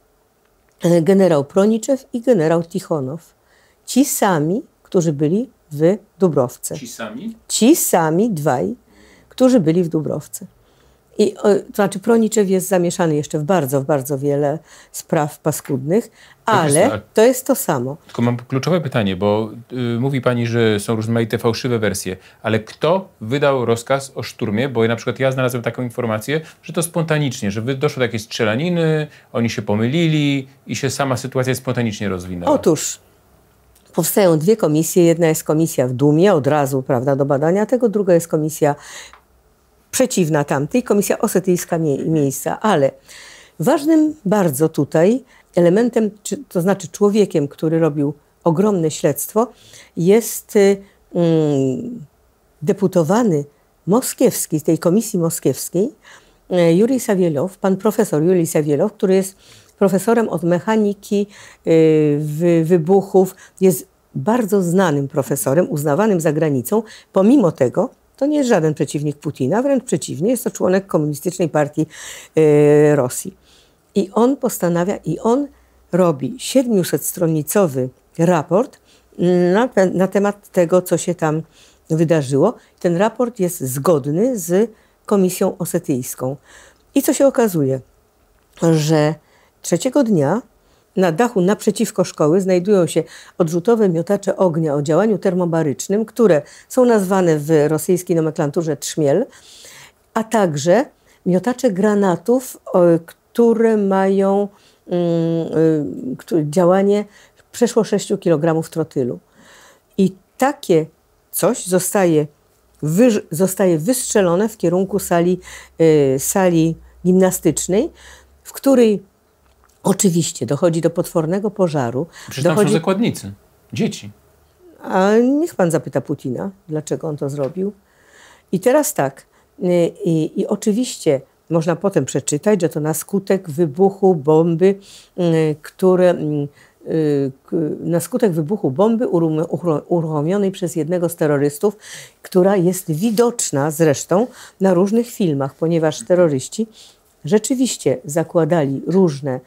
generał Proniczew i generał Tichonow. Ci sami, którzy byli w Dubrowce. Ci sami? Ci sami dwaj, którzy byli w Dubrowce. I, to znaczy Proniczew jest zamieszany jeszcze w bardzo, w bardzo wiele spraw paskudnych, ale to jest to samo. Tylko mam kluczowe pytanie, bo y, mówi pani, że są rozmaite fałszywe wersje, ale kto wydał rozkaz o szturmie? Bo na przykład ja znalazłem taką informację, że to spontanicznie, że doszło do jakiejś strzelaniny, oni się pomylili i się sama sytuacja spontanicznie rozwinęła. Otóż powstają dwie komisje. Jedna jest komisja w Dumie, od razu, prawda, do badania tego, druga jest komisja przeciwna tamtej, komisja osetyjska mie miejsca, ale ważnym bardzo tutaj elementem, czy, to znaczy człowiekiem, który robił ogromne śledztwo, jest y, deputowany moskiewski, z tej komisji moskiewskiej, y, Jurij Sawielow, pan profesor Jurij Sawielow, który jest profesorem od mechaniki y, wy, wybuchów, jest bardzo znanym profesorem, uznawanym za granicą, pomimo tego, to nie jest żaden przeciwnik Putina, wręcz przeciwnie, jest to członek Komunistycznej Partii y, Rosji. I on postanawia, i on robi siedmiusetstronicowy raport na, na temat tego, co się tam wydarzyło. Ten raport jest zgodny z Komisją Osetyjską. I co się okazuje? Że trzeciego dnia na dachu naprzeciwko szkoły znajdują się odrzutowe miotacze ognia o działaniu termobarycznym, które są nazwane w rosyjskiej nomenklaturze trzmiel, a także miotacze granatów, które mają um, działanie przeszło sześciu kilogramów trotylu. I takie coś zostaje, wy, zostaje wystrzelone w kierunku sali, y, sali gimnastycznej, w której oczywiście dochodzi do potwornego pożaru. Przecież dochodzi... tam są zakładnicy, dzieci. A niech pan zapyta Putina, dlaczego on to zrobił. I teraz tak, i, i, i oczywiście można potem przeczytać, że to na skutek wybuchu bomby, które, na skutek wybuchu bomby uruchomionej przez jednego z terrorystów, która jest widoczna zresztą na różnych filmach, ponieważ terroryści rzeczywiście zakładali różne,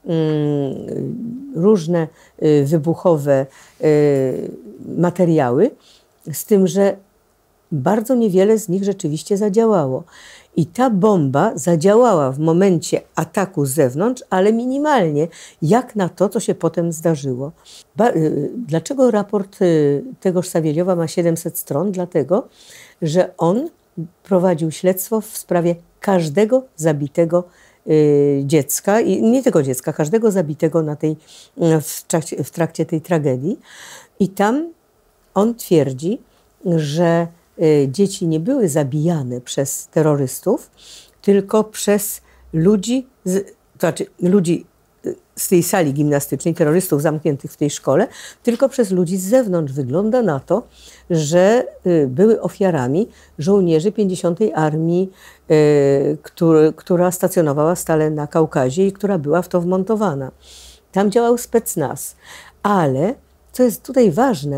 różne wybuchowe materiały, z tym, że bardzo niewiele z nich rzeczywiście zadziałało. I ta bomba zadziałała w momencie ataku z zewnątrz, ale minimalnie, jak na to, co się potem zdarzyło. Ba Dlaczego raport tegoż Sawieliowa ma siedemset stron? Dlatego, że on prowadził śledztwo w sprawie każdego zabitego y, dziecka, i nie tylko dziecka, każdego zabitego na tej, w, trakcie, w trakcie tej tragedii. I tam on twierdzi, że y, dzieci nie były zabijane przez terrorystów, tylko przez ludzi, z, to znaczy ludzi z tej sali gimnastycznej, terrorystów zamkniętych w tej szkole, tylko przez ludzi z zewnątrz. Wygląda na to, że y, były ofiarami żołnierzy pięćdziesiątej Armii, y, który, która stacjonowała stale na Kaukazie i która była w to wmontowana. Tam działał specnaz. Ale, co jest tutaj ważne,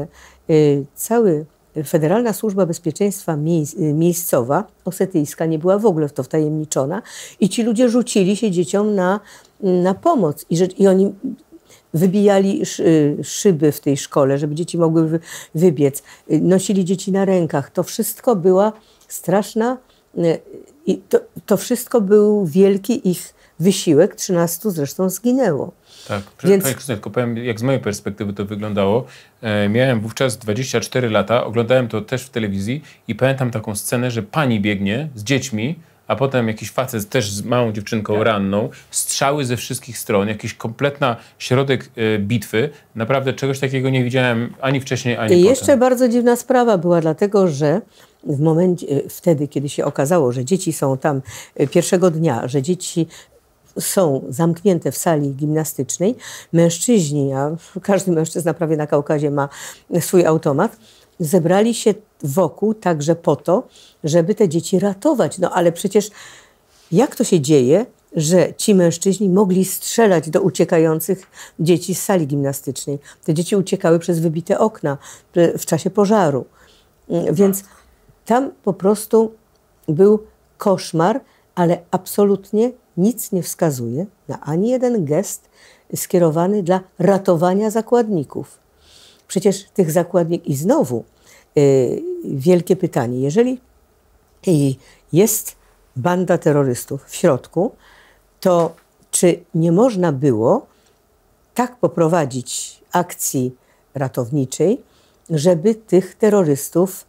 cały Federalna Służba Bezpieczeństwa Miejscowa, osetyjska, nie była w ogóle w to wtajemniczona i ci ludzie rzucili się dzieciom na, na pomoc. I, że, I oni wybijali szyby w tej szkole, żeby dzieci mogły wybiec. Nosili dzieci na rękach. To wszystko była straszna... I to, to wszystko był wielki ich wysiłek. trzynastu zresztą zginęło. Tak, więc... Pani Krystyna, tylko powiem, jak z mojej perspektywy to wyglądało. E, miałem wówczas dwadzieścia cztery lata, oglądałem to też w telewizji i pamiętam taką scenę, że pani biegnie z dziećmi, a potem jakiś facet też z małą dziewczynką tak. ranną, strzały ze wszystkich stron, jakiś kompletna środek e, bitwy. Naprawdę czegoś takiego nie widziałem ani wcześniej, ani I potem. I jeszcze bardzo dziwna sprawa była, dlatego że w momencie, wtedy, kiedy się okazało, że dzieci są tam pierwszego dnia, że dzieci są zamknięte w sali gimnastycznej, mężczyźni, a każdy mężczyzna prawie na Kaukazie ma swój automat, zebrali się wokół także po to, żeby te dzieci ratować. No ale przecież jak to się dzieje, że ci mężczyźni mogli strzelać do uciekających dzieci z sali gimnastycznej? Te dzieci uciekały przez wybite okna w czasie pożaru. Więc tam po prostu był koszmar, ale absolutnie nic nie wskazuje na ani jeden gest skierowany dla ratowania zakładników. Przecież tych zakładników... I znowu yy, wielkie pytanie. Jeżeli yy, jest banda terrorystów w środku, to czy nie można było tak poprowadzić akcji ratowniczej, żeby tych terrorystów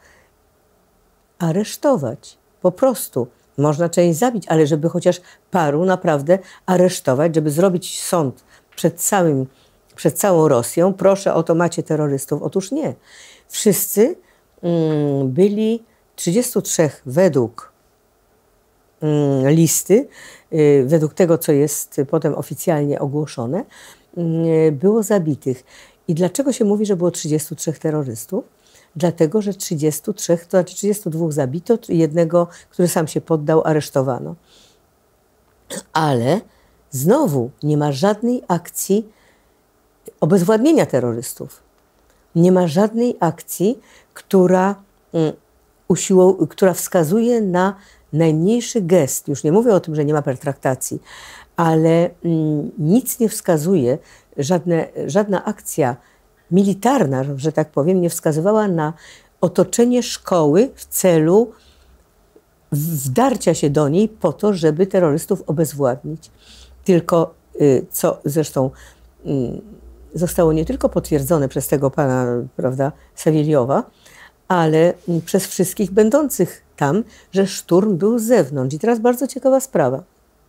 aresztować? Po prostu. Można część zabić, ale żeby chociaż paru naprawdę aresztować, żeby zrobić sąd przed, całym, przed całą Rosją. Proszę, oto macie terrorystów. Otóż nie. Wszyscy mm, byli, trzydziestu trzech według mm, listy, y, według tego, co jest potem oficjalnie ogłoszone, y, było zabitych. I dlaczego się mówi, że było trzydziestu trzech terrorystów? Dlatego, że trzydziestu trzech, to znaczy trzydziestu dwóch zabito, jednego, który sam się poddał, aresztowano. Ale znowu nie ma żadnej akcji obezwładnienia terrorystów. Nie ma żadnej akcji, która, um, usiło, która wskazuje na najmniejszy gest. Już nie mówię o tym, że nie ma pertraktacji, ale um, nic nie wskazuje, żadne, żadna akcja militarna, że tak powiem, nie wskazywała na otoczenie szkoły w celu wdarcia się do niej po to, żeby terrorystów obezwładnić. Tylko, co zresztą zostało nie tylko potwierdzone przez tego pana, prawda, Sawiljowa, ale przez wszystkich będących tam, że szturm był z zewnątrz. I teraz bardzo ciekawa sprawa.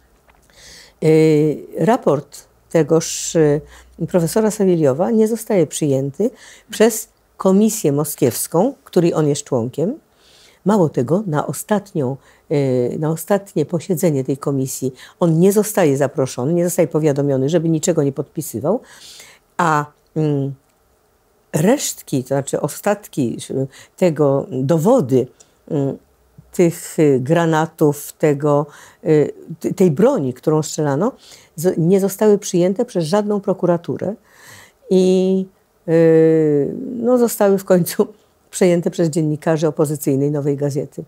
Raport tegoż profesora Sawiljowa nie zostaje przyjęty przez komisję moskiewską, której on jest członkiem. Mało tego, na, ostatnią, na ostatnie posiedzenie tej komisji on nie zostaje zaproszony, nie zostaje powiadomiony, żeby niczego nie podpisywał, a resztki, to znaczy ostatki tego, dowody tych granatów, tego, tej broni, którą strzelano, nie zostały przyjęte przez żadną prokuraturę i no, zostały w końcu przejęte przez dziennikarzy opozycyjnej Nowej Gazety.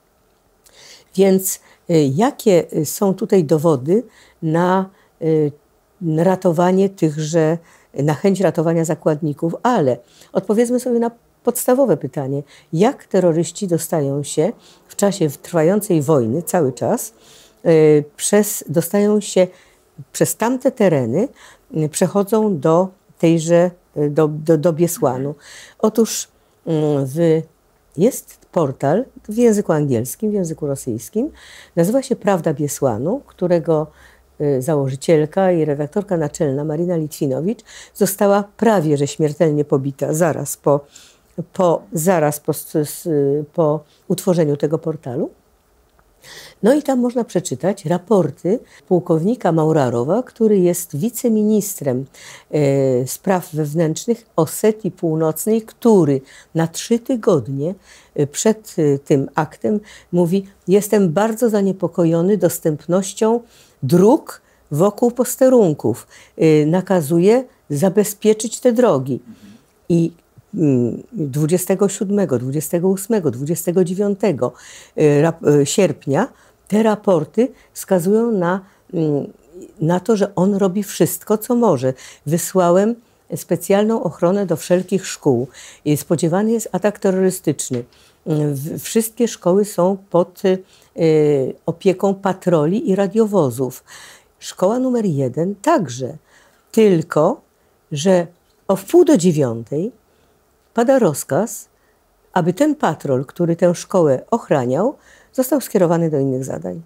Więc jakie są tutaj dowody na ratowanie tychże, na chęć ratowania zakładników? Ale odpowiedzmy sobie na podstawowe pytanie, jak terroryści dostają się w czasie trwającej wojny cały czas, yy, przez, dostają się przez tamte tereny, yy, przechodzą do tejże, yy, do, do, do Biesłanu. Otóż yy, w, jest portal w języku angielskim, w języku rosyjskim, nazywa się Prawda Biesłanu, którego yy, założycielka i redaktorka naczelna Marina Litwinowicz została prawie że śmiertelnie pobita zaraz po Po, zaraz po, po utworzeniu tego portalu. No i tam można przeczytać raporty pułkownika Maurarowa, który jest wiceministrem e, spraw wewnętrznych Osetii Północnej, który na trzy tygodnie przed tym aktem mówi: jestem bardzo zaniepokojony dostępnością dróg wokół posterunków. E, nakazuje zabezpieczyć te drogi. I dwudziestego siódmego, dwudziestego ósmego, dwudziestego dziewiątego sierpnia te raporty wskazują na, na to, że on robi wszystko, co może. Wysłałem specjalną ochronę do wszelkich szkół. Spodziewany jest atak terrorystyczny. Wszystkie szkoły są pod opieką patroli i radiowozów. Szkoła numer jeden także. Tylko, że o wpół do dziewiątej pada rozkaz, aby ten patrol, który tę szkołę ochraniał, został skierowany do innych zadań.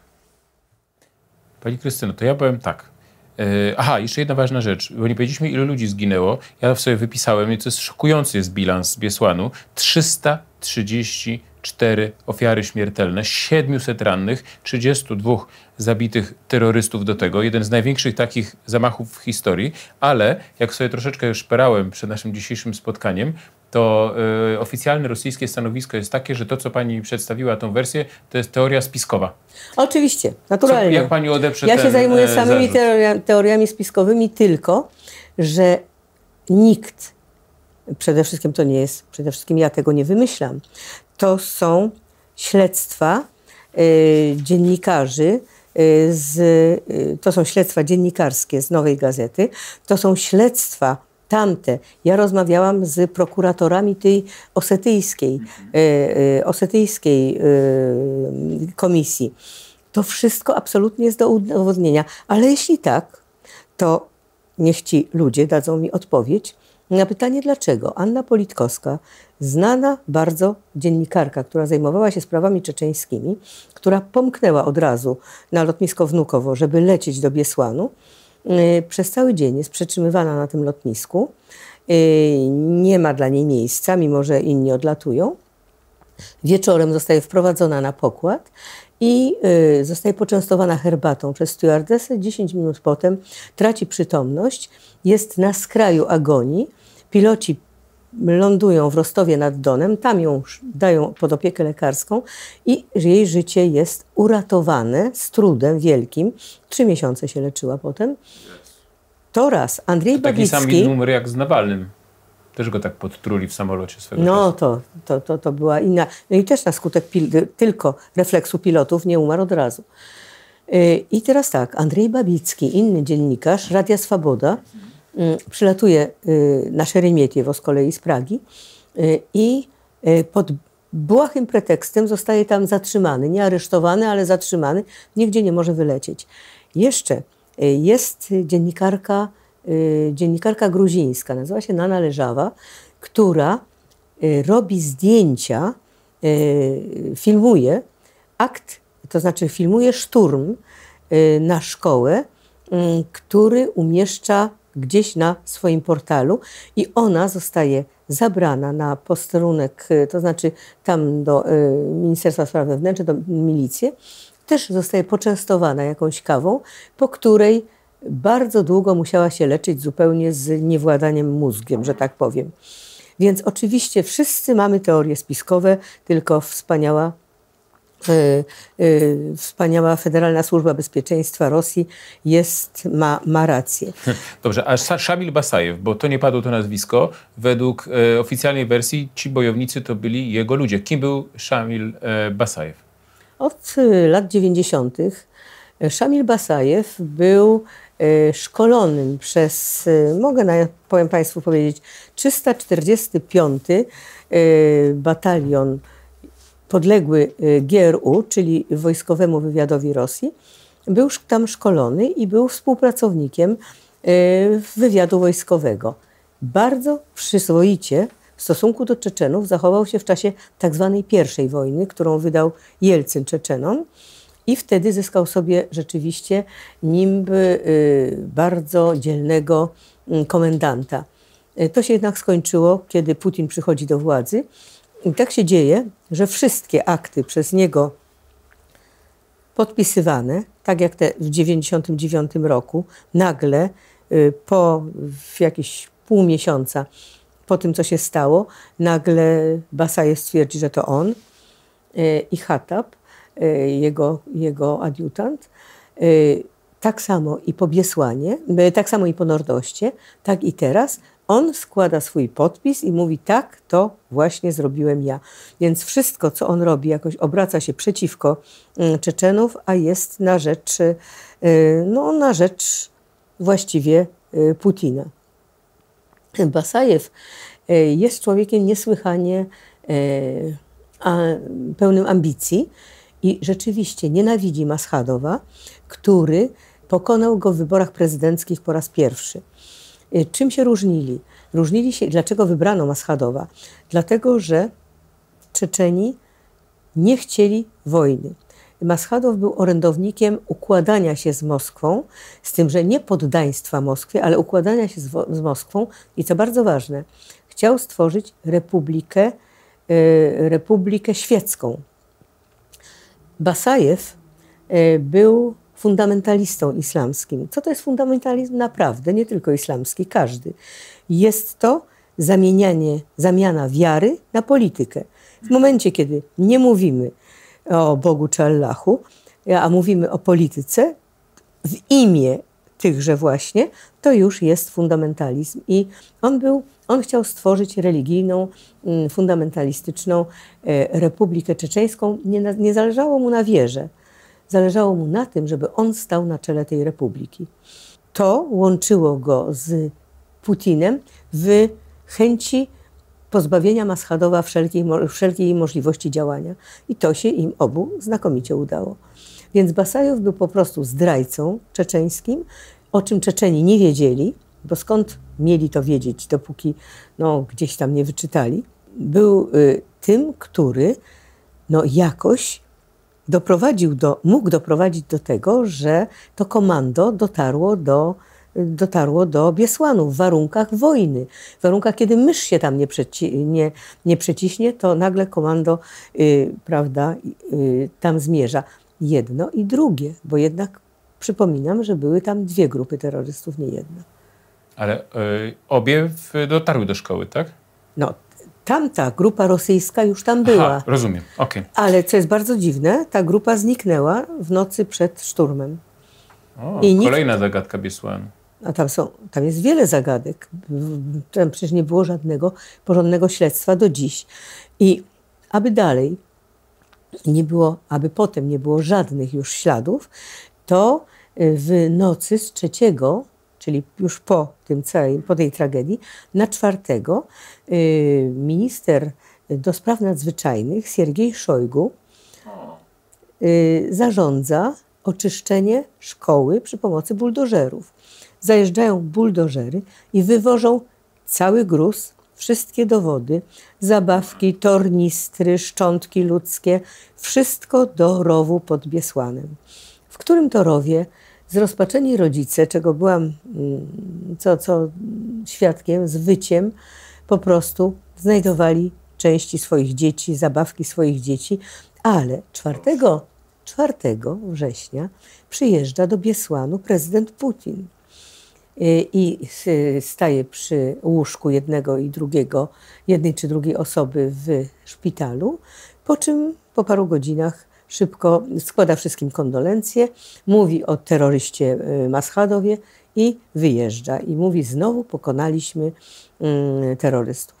Pani Krystyno, to ja powiem tak. Yy, aha, jeszcze jedna ważna rzecz, bo nie powiedzieliśmy, ilu ludzi zginęło. Ja sobie wypisałem, i to jest szokujący jest bilans Biesłanu. trzysta trzydzieści cztery ofiary śmiertelne, siedmiuset rannych, trzydziestu dwóch zabitych terrorystów do tego. Jeden z największych takich zamachów w historii, ale jak sobie troszeczkę już szperałem przed naszym dzisiejszym spotkaniem, to y, oficjalne rosyjskie stanowisko jest takie, że to, co pani przedstawiła, tą wersję, to jest teoria spiskowa. Oczywiście, naturalnie. Co, jak pani odeprze Ja ten, się zajmuję e, samymi teoria, teoriami spiskowymi, tylko że nikt, przede wszystkim to nie jest, przede wszystkim ja tego nie wymyślam, to są śledztwa y, dziennikarzy, y, z, y, to są śledztwa dziennikarskie z Nowej Gazety, to są śledztwa tamte. Ja rozmawiałam z prokuratorami tej osetyjskiej, y, y, osetyjskiej y, komisji. To wszystko absolutnie jest do udowodnienia. Ale jeśli tak, to niech ci ludzie dadzą mi odpowiedź na pytanie dlaczego. Anna Politkowska, znana bardzo dziennikarka, która zajmowała się sprawami czeczeńskimi, która pomknęła od razu na lotnisko Wnukowo, żeby lecieć do Biesłanu, przez cały dzień jest przetrzymywana na tym lotnisku. Nie ma dla niej miejsca, mimo że inni odlatują. Wieczorem zostaje wprowadzona na pokład i zostaje poczęstowana herbatą przez stewardessę. dziesięć minut potem traci przytomność, jest na skraju agonii. Piloci lądują w Rostowie nad Donem, tam ją dają pod opiekę lekarską i jej życie jest uratowane z trudem wielkim. Trzy miesiące się leczyła potem. To raz. Andrzej to taki Babicki... sam numer jak z Nawalnym. Też go tak podtruli w samolocie swego No czasu. to, to, to, to była inna... No i też na skutek pil... tylko refleksu pilotów nie umarł od razu. Yy, I teraz tak. Andrzej Babicki, inny dziennikarz, Radia Swoboda, przylatuje na Szeremietiewo z kolei z Pragi i pod błahym pretekstem zostaje tam zatrzymany. Nie aresztowany, ale zatrzymany. Nigdzie nie może wylecieć. Jeszcze jest dziennikarka, dziennikarka gruzińska, nazywa się Nana Leżawa, która robi zdjęcia, filmuje akt, to znaczy filmuje szturm na szkołę, który umieszcza gdzieś na swoim portalu i ona zostaje zabrana na posterunek, to znaczy tam do y, Ministerstwa Spraw Wewnętrznych, do milicji, też zostaje poczęstowana jakąś kawą, po której bardzo długo musiała się leczyć zupełnie z niewładaniem mózgiem, że tak powiem. Więc oczywiście wszyscy mamy teorie spiskowe, tylko wspaniała Y, y, wspaniała Federalna Służba Bezpieczeństwa Rosji jest, ma, ma rację. Dobrze, a Szamil Basajew, bo to nie padło to nazwisko, według e, oficjalnej wersji ci bojownicy to byli jego ludzie. Kim był Szamil e, Basajew? Od y, lat dziewięćdziesiątych Szamil Basajew był y, szkolonym przez, y, mogę na, powiem Państwu powiedzieć, trzysta czterdziesty piąty y, batalion podległy G R U, czyli Wojskowemu Wywiadowi Rosji, był tam szkolony i był współpracownikiem wywiadu wojskowego. Bardzo przyzwoicie w stosunku do Czeczenów zachował się w czasie tak zwanej pierwszej wojny, którą wydał Jelcyn Czeczenom i wtedy zyskał sobie rzeczywiście nimb bardzo dzielnego komendanta. To się jednak skończyło, kiedy Putin przychodzi do władzy. I tak się dzieje, że wszystkie akty przez niego podpisywane, tak jak te w tysiąc dziewięćset dziewięćdziesiątym dziewiątym roku, nagle po w jakieś pół miesiąca po tym, co się stało, nagle Basajew stwierdzi, że to on i Hatab, jego, jego adiutant, tak samo i po Biesłanie, tak samo i po Nordoście, tak i teraz on składa swój podpis i mówi, tak, to właśnie zrobiłem ja. Więc wszystko, co on robi, jakoś obraca się przeciwko Czeczenów, a jest na rzecz, no, na rzecz właściwie Putina. Basajew jest człowiekiem niesłychanie pełnym ambicji i rzeczywiście nienawidzi Maschadowa, który pokonał go w wyborach prezydenckich po raz pierwszy. Czym się różnili? Różnili się, dlaczego wybrano Maschadowa? Dlatego, że Czeczeni nie chcieli wojny. Maschadow był orędownikiem układania się z Moskwą, z tym, że nie poddaństwa Moskwie, ale układania się z, z Moskwą i co bardzo ważne, chciał stworzyć republikę, y, republikę świecką. Basajew y, był fundamentalistą islamskim. Co to jest fundamentalizm? Naprawdę, nie tylko islamski, każdy. Jest to zamienianie, zamiana wiary na politykę. W momencie, kiedy nie mówimy o Bogu czy Allahu, a mówimy o polityce w imię tychże właśnie, to już jest fundamentalizm. I on był, on chciał stworzyć religijną, fundamentalistyczną Republikę Czeczeńską. Nie, nie zależało mu na wierze. Zależało mu na tym, żeby on stał na czele tej republiki. To łączyło go z Putinem w chęci pozbawienia Maschadowa wszelkiej, wszelkiej możliwości działania. I to się im obu znakomicie udało. Więc Basajew był po prostu zdrajcą czeczeńskim, o czym Czeczeni nie wiedzieli, bo skąd mieli to wiedzieć, dopóki no, gdzieś tam nie wyczytali. Był y, tym, który no, jakoś doprowadził do, mógł doprowadzić do tego, że to komando dotarło do, dotarło do Biesłanu w warunkach wojny. W warunkach, kiedy mysz się tam nie, przeci, nie, nie przeciśnie, to nagle komando y, prawda, y, tam zmierza. Jedno i drugie, bo jednak przypominam, że były tam dwie grupy terrorystów, nie jedna. Ale y, obie w, dotarły do szkoły, tak? No, tamta grupa rosyjska już tam była. Aha, rozumiem, okej. Okay. Ale co jest bardzo dziwne, ta grupa zniknęła w nocy przed szturmem. O, I kolejna nikt... zagadka Biesłanu. A tam, są, tam jest wiele zagadek. Tam przecież nie było żadnego porządnego śledztwa do dziś. I aby dalej nie było, aby potem nie było żadnych już śladów, to w nocy z trzeciego, czyli już po tym całej, po tej tragedii, na czwartego minister do spraw nadzwyczajnych Siergiej Szojgu zarządza oczyszczenie szkoły przy pomocy buldożerów. Zajeżdżają buldożery i wywożą cały gruz, wszystkie dowody, zabawki, tornistry, szczątki ludzkie, wszystko do rowu pod Biesłanem. W którym to rowie zrozpaczeni rodzice, czego byłam co, co świadkiem, z wyciem, po prostu znajdowali części swoich dzieci, zabawki swoich dzieci, ale czwartego września przyjeżdża do Biesłanu prezydent Putin i staje przy łóżku jednego i drugiego, jednej czy drugiej osoby w szpitalu, po czym po paru godzinach szybko składa wszystkim kondolencje, mówi o terroryście Maschadowie i wyjeżdża. I mówi, znowu pokonaliśmy mm, terrorystów.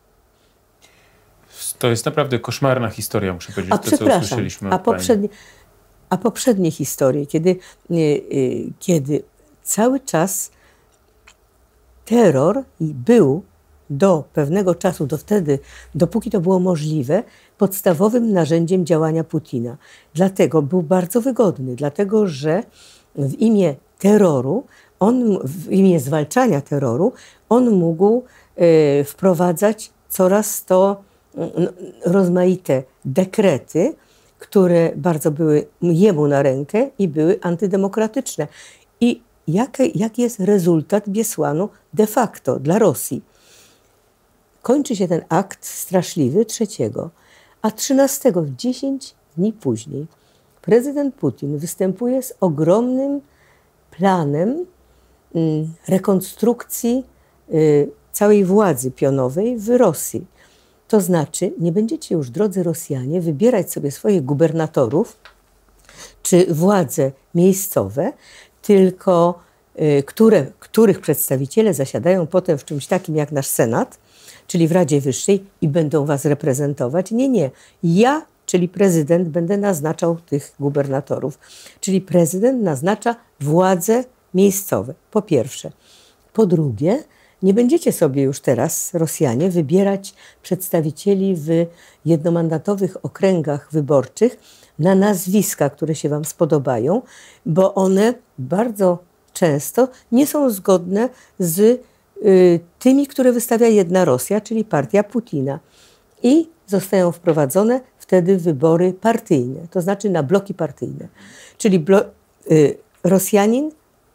To jest naprawdę koszmarna historia, muszę powiedzieć, a to, co usłyszeliśmy a poprzednie, a poprzednie historie, kiedy, kiedy cały czas terror był do pewnego czasu, do wtedy, dopóki to było możliwe, podstawowym narzędziem działania Putina. Dlatego był bardzo wygodny, dlatego że w imię terroru, on, w imię zwalczania terroru, on mógł y, wprowadzać coraz to y, rozmaite dekrety, które bardzo były jemu na rękę i były antydemokratyczne. I jaki jak jest rezultat Biesłanu de facto dla Rosji? Kończy się ten akt straszliwy trzeciego, a trzynastego, dziesięć dni później, prezydent Putin występuje z ogromnym planem mm, rekonstrukcji y, całej władzy pionowej w Rosji. To znaczy, nie będziecie już, drodzy Rosjanie, wybierać sobie swoich gubernatorów czy władze miejscowe, tylko które, których przedstawiciele zasiadają potem w czymś takim jak nasz Senat, czyli w Radzie Wyższej i będą was reprezentować. Nie, nie. Ja, czyli prezydent, będę naznaczał tych gubernatorów. Czyli prezydent naznacza władze miejscowe, po pierwsze. Po drugie, nie będziecie sobie już teraz, Rosjanie, wybierać przedstawicieli w jednomandatowych okręgach wyborczych na nazwiska, które się wam spodobają, bo one bardzo często nie są zgodne z y, tymi, które wystawia jedna Rosja, czyli partia Putina. I zostają wprowadzone wtedy wybory partyjne, to znaczy na bloki partyjne. Czyli blo, y, Rosjanin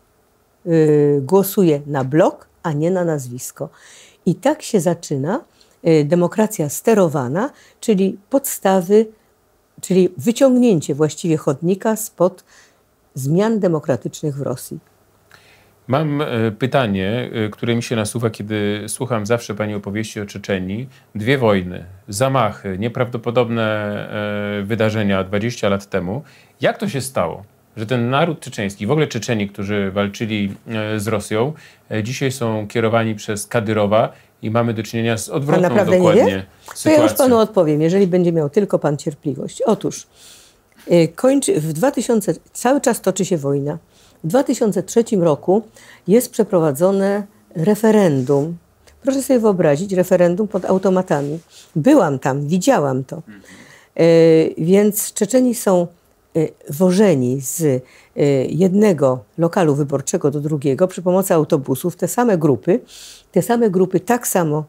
y, głosuje na blok, a nie na nazwisko. I tak się zaczyna y, demokracja sterowana, czyli podstawy, czyli wyciągnięcie właściwie chodnika spod zmian demokratycznych w Rosji. Mam pytanie, które mi się nasuwa, kiedy słucham zawsze pani opowieści o Czeczenii. Dwie wojny, zamachy, nieprawdopodobne wydarzenia dwadzieścia lat temu. Jak to się stało, że ten naród czeczeński, w ogóle Czeczeni, którzy walczyli z Rosją, dzisiaj są kierowani przez Kadyrowa i mamy do czynienia z odwrotną dokładnie nie wie? sytuacją? To ja już panu odpowiem, jeżeli będzie miał tylko pan cierpliwość. Otóż kończy, w dwa tysiące, cały czas toczy się wojna. W dwa tysiące trzecim roku jest przeprowadzone referendum. Proszę sobie wyobrazić, referendum pod automatami. Byłam tam, widziałam to. E, więc Czeczeni są e, wożeni z e, jednego lokalu wyborczego do drugiego przy pomocy autobusów. Te same grupy, te same grupy tak samo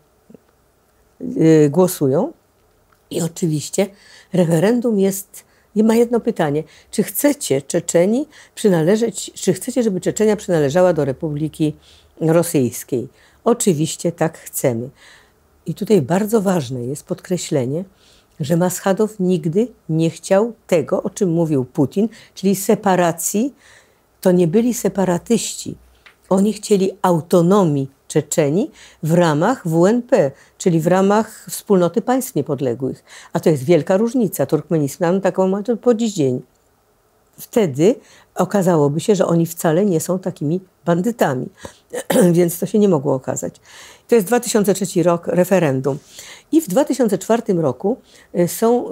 e, głosują. I oczywiście referendum jest... I ma jedno pytanie. Czy chcecie Czeczeni przynależeć, czy chcecie, żeby Czeczenia przynależała do Republiki Rosyjskiej? Oczywiście tak chcemy. I tutaj bardzo ważne jest podkreślenie, że Maschadow nigdy nie chciał tego, o czym mówił Putin, czyli separacji. To nie byli separatyści. Oni chcieli autonomii Czeczenii w ramach W N P, czyli w ramach Wspólnoty Państw Niepodległych. A to jest wielka różnica. Turkmenistan taką ma po dziś dzień. Wtedy okazałoby się, że oni wcale nie są takimi bandytami. Więc to się nie mogło okazać. To jest dwa tysiące trzeci rok, referendum. I w dwa tysiące czwartym roku są,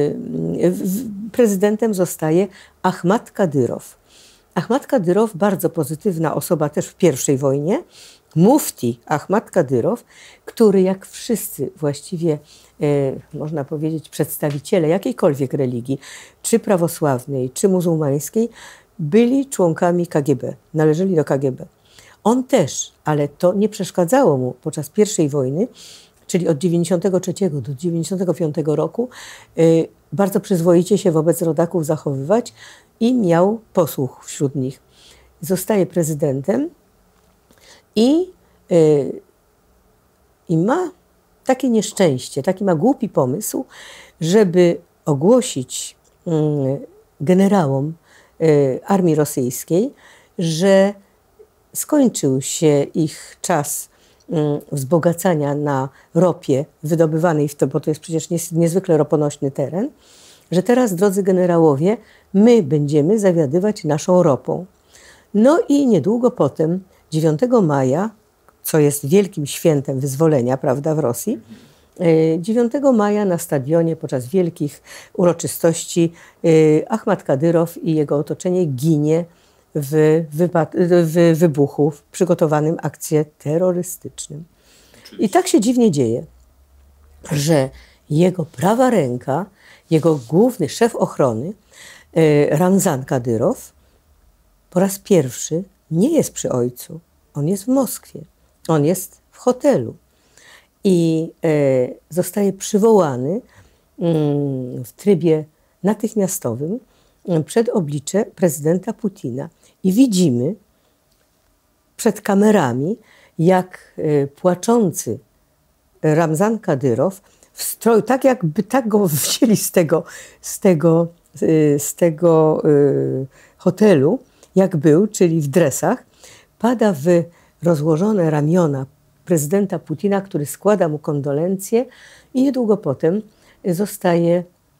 prezydentem zostaje Ahmad Kadyrow. Ahmad Kadyrow, bardzo pozytywna osoba też w pierwszej wojnie, mufti Ahmad Kadyrow, który jak wszyscy właściwie, e, można powiedzieć, przedstawiciele jakiejkolwiek religii, czy prawosławnej, czy muzułmańskiej, byli członkami K G B, należeli do K G B. On też, ale to nie przeszkadzało mu podczas pierwszej wojny, czyli od dziewięćdziesiątego trzeciego do dziewięćdziesiątego piątego roku, e, bardzo przyzwoicie się wobec rodaków zachowywać i miał posłuch wśród nich. Zostaje prezydentem i, yy, i ma takie nieszczęście, taki ma głupi pomysł, żeby ogłosić yy, generałom yy, armii rosyjskiej, że skończył się ich czas yy, wzbogacania na ropie wydobywanej, w to, bo to jest przecież nies, niezwykle roponośny teren, że teraz, drodzy generałowie, my będziemy zawiadywać naszą ropą. No i niedługo potem, dziewiątego maja, co jest wielkim świętem wyzwolenia, prawda, w Rosji, dziewiątego maja na stadionie podczas wielkich uroczystości Ahmad Kadyrow i jego otoczenie ginie w, w wybuchu, w przygotowanym akcie terrorystycznym. I tak się dziwnie dzieje, że jego prawa ręka, jego główny szef ochrony, Ramzan Kadyrow, po raz pierwszy nie jest przy ojcu. On jest w Moskwie. On jest w hotelu. I e, zostaje przywołany mm, w trybie natychmiastowym przed oblicze prezydenta Putina. I widzimy przed kamerami, jak e, płaczący Ramzan Kadyrow w stroju, tak jakby tak go wzięli z tego, z tego, e, z tego e, hotelu, jak był, czyli w dresach, pada w rozłożone ramiona prezydenta Putina, który składa mu kondolencje i niedługo potem zostaje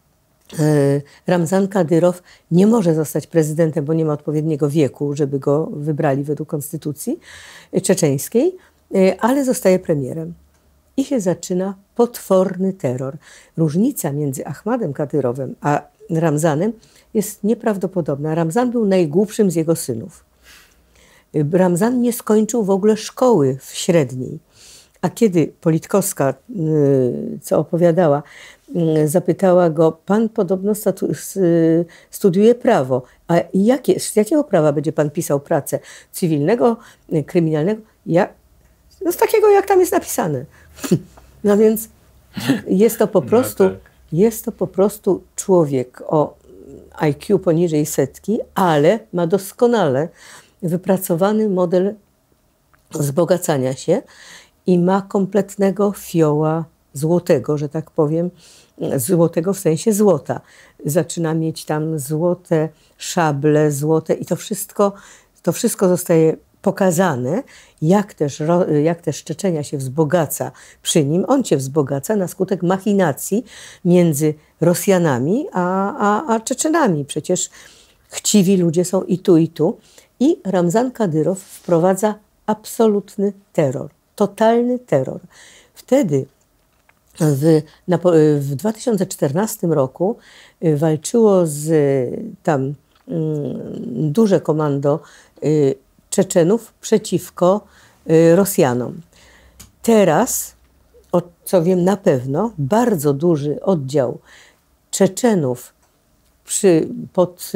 Ramzan Kadyrow nie może zostać prezydentem, bo nie ma odpowiedniego wieku, żeby go wybrali według konstytucji czeczeńskiej, ale zostaje premierem. I się zaczyna potworny terror. Różnica między Ahmadem Kadyrowem a Ramzanem jest nieprawdopodobna. Ramzan był najgłupszym z jego synów. Ramzan nie skończył w ogóle szkoły w średniej. A kiedy Politkowska, co opowiadała, zapytała go, pan podobno studiuje prawo, a jakie, z jakiego prawa będzie pan pisał pracę? Cywilnego, kryminalnego? Ja, no z takiego, jak tam jest napisane. No więc jest to po prostu, no tak. jest to po prostu człowiek o I Q poniżej setki, ale ma doskonale wypracowany model wzbogacania się i ma kompletnego fioła złotego, że tak powiem, złotego w sensie złota. Zaczyna mieć tam złote szable, złote i to wszystko, to wszystko zostaje pokazane, jak też, jak też Czeczenia się wzbogaca przy nim. On się wzbogaca na skutek machinacji między Rosjanami a, a, a Czeczenami. Przecież chciwi ludzie są i tu, i tu. I Ramzan Kadyrow wprowadza absolutny terror, totalny terror. Wtedy w, na, w dwa tysiące czternastym roku walczyło z tam duże komando Czeczenów przeciwko Rosjanom. Teraz, o co wiem na pewno, bardzo duży oddział Czeczenów, przy, pod,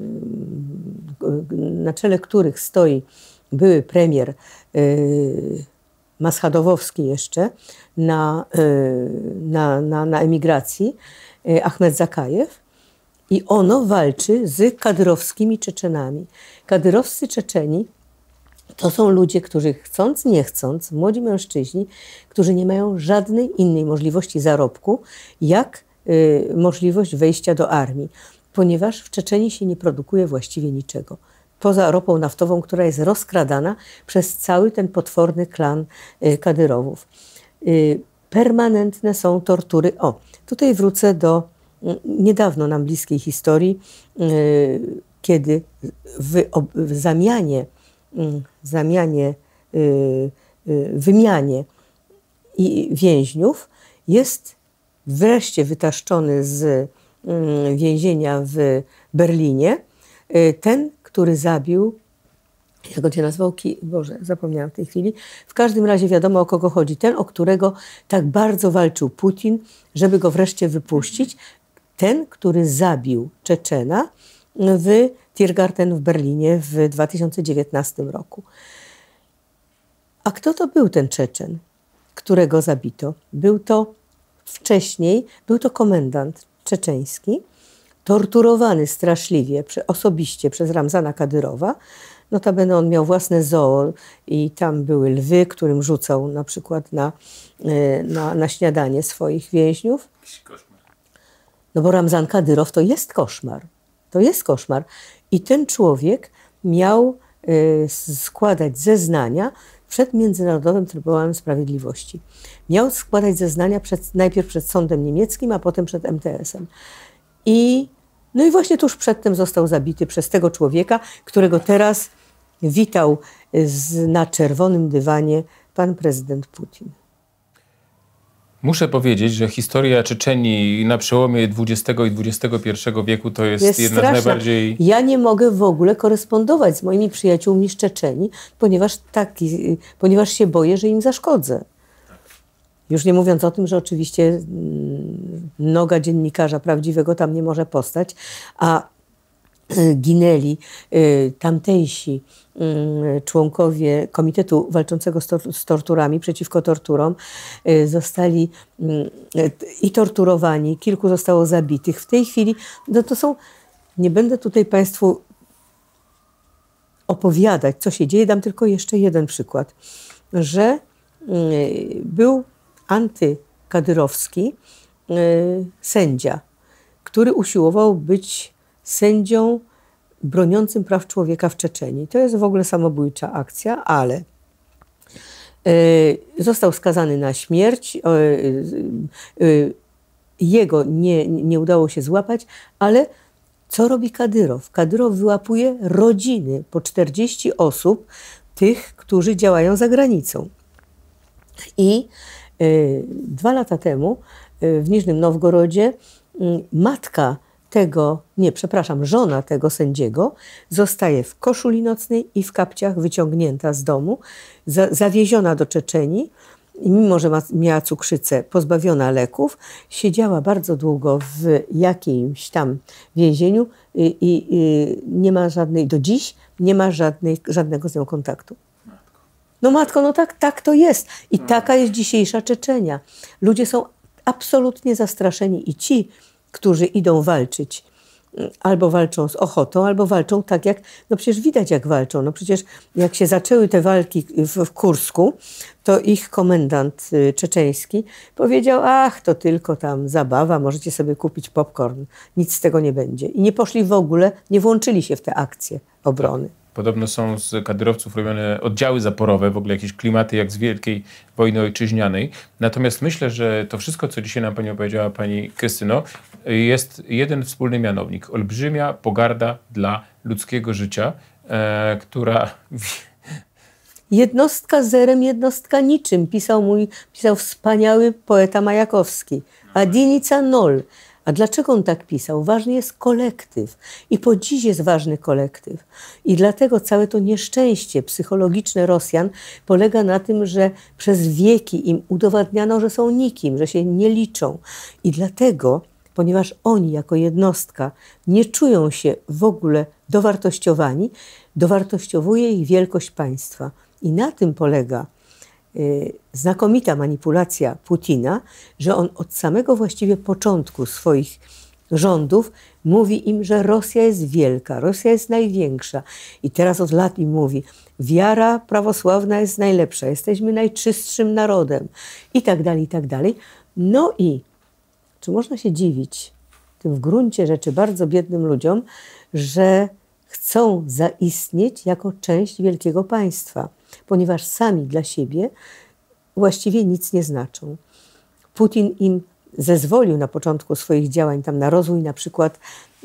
na czele których stoi były premier Maschadowowski jeszcze na, na, na, na emigracji, Achmed Zakajew, i ono walczy z kadyrowskimi Czeczenami. Kadyrowscy Czeczeni to są ludzie, którzy chcąc, nie chcąc, młodzi mężczyźni, którzy nie mają żadnej innej możliwości zarobku, jak y, możliwość wejścia do armii, ponieważ w Czeczenii się nie produkuje właściwie niczego. Poza ropą naftową, która jest rozkradana przez cały ten potworny klan y, Kadyrowów. Y, permanentne są tortury. O, tutaj wrócę do y, niedawno nam bliskiej historii, y, kiedy w, w zamianie w zamianie, wymianie i więźniów jest wreszcie wytaszczony z więzienia w Berlinie ten, który zabił, jak on się nazywał? Boże, zapomniałam w tej chwili. W każdym razie wiadomo, o kogo chodzi. Ten, o którego tak bardzo walczył Putin, żeby go wreszcie wypuścić. Ten, który zabił Czeczena w Tiergarten w Berlinie w dwa tysiące dziewiętnastym roku. A kto to był ten Czeczen, którego zabito? Był to wcześniej, był to komendant czeczeński, torturowany straszliwie osobiście przez Ramzana Kadyrowa. Notabene on miał własne zoo i tam były lwy, którym rzucał na przykład na, na, na śniadanie swoich więźniów. No bo Ramzan Kadyrow to jest koszmar. To jest koszmar. I ten człowiek miał y, składać zeznania przed Międzynarodowym Trybunałem Sprawiedliwości. Miał składać zeznania przed, najpierw przed sądem niemieckim, a potem przed M T S-em. I, no i właśnie tuż przedtem został zabity przez tego człowieka, którego teraz witał z, na czerwonym dywanie pan prezydent Putin. Muszę powiedzieć, że historia Czeczenii na przełomie dwudziestego i dwudziestego pierwszego wieku to jest, jest jedna straszna. z najbardziej... Ja nie mogę w ogóle korespondować z moimi przyjaciółmi z Czeczenii, ponieważ, taki, ponieważ się boję, że im zaszkodzę. Już nie mówiąc o tym, że oczywiście noga dziennikarza prawdziwego tam nie może postać, a ginęli tamtejsi członkowie Komitetu Walczącego z Torturami, przeciwko torturom, zostali i torturowani, kilku zostało zabitych. W tej chwili, no to są, nie będę tutaj Państwu opowiadać, co się dzieje, dam tylko jeszcze jeden przykład, że był antykadyrowski sędzia, który usiłował być sędzią broniącym praw człowieka w Czeczenii. To jest w ogóle samobójcza akcja, ale y, został skazany na śmierć. Y, y, Jego nie, nie udało się złapać, ale co robi Kadyrow? Kadyrow wyłapuje rodziny, po czterdzieści osób, tych, którzy działają za granicą. I y, dwa lata temu y, w Niżnym Nowgorodzie y, matka tego, nie, przepraszam, żona tego sędziego zostaje w koszuli nocnej i w kapciach wyciągnięta z domu, za, zawieziona do Czeczenii. I mimo, że ma, miała cukrzycę, pozbawiona leków, siedziała bardzo długo w jakimś tam więzieniu i, i, i nie ma żadnej, do dziś nie ma żadnej, żadnego z nią kontaktu. No matko, no tak, tak to jest. I taka jest dzisiejsza Czeczenia. Ludzie są absolutnie zastraszeni i ci, którzy idą walczyć, albo walczą z ochotą, albo walczą tak jak, no przecież widać jak walczą. No przecież jak się zaczęły te walki w, w Kursku, to ich komendant y, czeczeński powiedział, ach, to tylko tam zabawa, możecie sobie kupić popcorn, nic z tego nie będzie. I nie poszli w ogóle, nie włączyli się w te akcje obrony. Podobno są z kadyrowców robione oddziały zaporowe, w ogóle jakieś klimaty jak z Wielkiej Wojny Ojczyźnianej. Natomiast myślę, że to wszystko, co dzisiaj nam pani opowiedziała, pani Krystyno, jest jeden wspólny mianownik. Olbrzymia pogarda dla ludzkiego życia, e, która... Jednostka zerem, jednostka niczym, pisał mój, pisał wspaniały poeta Majakowski. Adinica nol. A dlaczego on tak pisał? Ważny jest kolektyw. I po dziś jest ważny kolektyw. I dlatego całe to nieszczęście psychologiczne Rosjan polega na tym, że przez wieki im udowadniano, że są nikim, że się nie liczą. I dlatego, ponieważ oni jako jednostka nie czują się w ogóle dowartościowani, dowartościowuje ich wielkość państwa. I na tym polega y, znakomita manipulacja Putina, że on od samego właściwie początku swoich rządów mówi im, że Rosja jest wielka, Rosja jest największa. I teraz od lat im mówi, wiara prawosławna jest najlepsza, jesteśmy najczystszym narodem i tak dalej, i tak dalej. No i czy można się dziwić tym w gruncie rzeczy bardzo biednym ludziom, że chcą zaistnieć jako część wielkiego państwa, ponieważ sami dla siebie właściwie nic nie znaczą. Putin im zezwolił na początku swoich działań tam na rozwój na przykład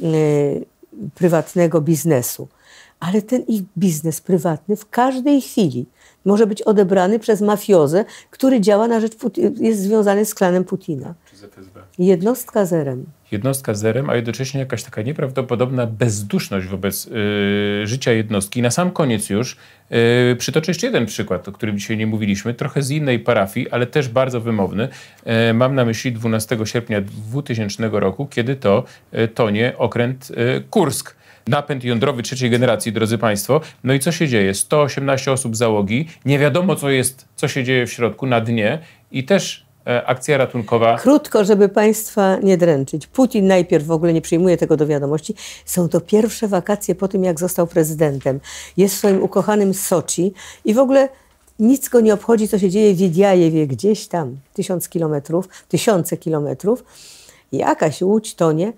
yy, prywatnego biznesu, ale ten ich biznes prywatny w każdej chwili może być odebrany przez mafiozę, który działa na rzecz, jest związany z klanem Putina. Jednostka zerem. Jednostka zerem, a jednocześnie jakaś taka nieprawdopodobna bezduszność wobec y, życia jednostki. Na sam koniec już y, przytoczę jeszcze jeden przykład, o którym dzisiaj nie mówiliśmy, trochę z innej parafii, ale też bardzo wymowny. Y, mam na myśli dwunastego sierpnia dwutysięcznego roku, kiedy to y, tonie okręt y, Kursk. Napęd jądrowy trzeciej generacji, drodzy państwo. No i co się dzieje? sto osiemnaście osób załogi, nie wiadomo co jest, co się dzieje w środku, na dnie i też akcja ratunkowa. Krótko, żeby państwa nie dręczyć. Putin najpierw w ogóle nie przyjmuje tego do wiadomości. Są to pierwsze wakacje po tym, jak został prezydentem. Jest w swoim ukochanym Soczi i w ogóle nic go nie obchodzi, co się dzieje w Wiedjajewie, gdzieś tam, tysiąc kilometrów, tysiące kilometrów. Jakaś łódź tonie.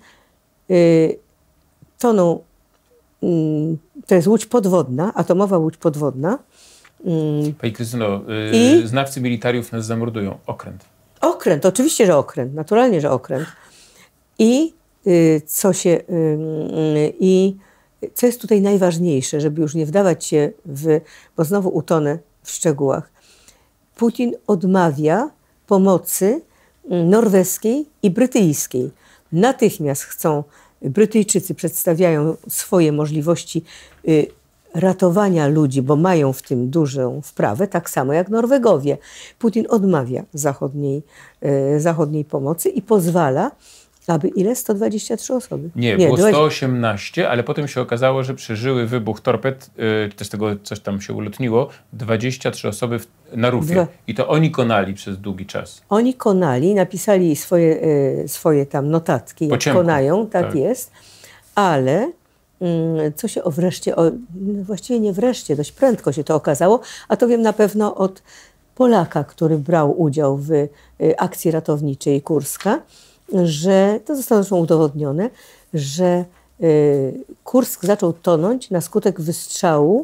Yy, toną, yy, to jest łódź podwodna, atomowa łódź podwodna. Yy, Pani Krystyno, yy, i znawcy militariów nas zamordują. Okręt. Okręt, oczywiście, że okręt, naturalnie, że okręt. I y, co się, y, y, i co jest tutaj najważniejsze, żeby już nie wdawać się w, bo znowu utonę w szczegółach. Putin odmawia pomocy norweskiej i brytyjskiej. Natychmiast chcą, Brytyjczycy przedstawiają swoje możliwości y, ratowania ludzi, bo mają w tym dużą wprawę, tak samo jak Norwegowie. Putin odmawia zachodniej, e, zachodniej pomocy i pozwala, aby ile? sto dwadzieścia trzy osoby? Nie, Nie było sto osiemnaście, ale potem się okazało, że przeżyły wybuch torped, yy, też tego coś tam się ulotniło, dwadzieścia trzy osoby w, na rufie. Dwa. I to oni konali przez długi czas. Oni konali, napisali swoje, yy, swoje tam notatki, jak konają, tak, tak jest, ale co się o wreszcie, o, właściwie nie wreszcie, dość prędko się to okazało, a to wiem na pewno od Polaka, który brał udział w akcji ratowniczej Kurska, że, to zostało zresztą udowodnione, że Kursk zaczął tonąć na skutek wystrzału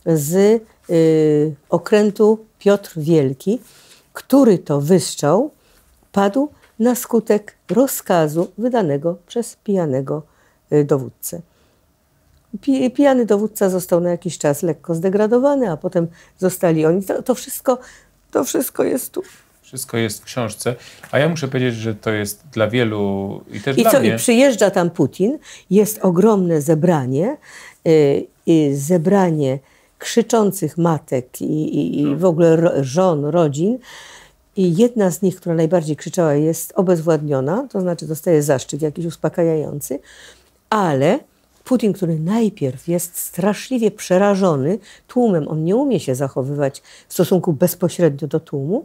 z okrętu Piotr Wielki, który to wystrzał padł na skutek rozkazu wydanego przez pijanego dowódcę. Pijany dowódca został na jakiś czas lekko zdegradowany, a potem zostali oni. To, to, wszystko, to wszystko jest tu. Wszystko jest w książce, a ja muszę powiedzieć, że to jest dla wielu i też I dla co, mnie... I przyjeżdża tam Putin, jest ogromne zebranie, yy, yy, zebranie krzyczących matek i, i, i w ogóle ro, żon, rodzin. I jedna z nich, która najbardziej krzyczała, jest obezwładniona, to znaczy dostaje zaszczyt jakiś uspokajający, ale Putin, który najpierw jest straszliwie przerażony tłumem, on nie umie się zachowywać w stosunku bezpośrednio do tłumu,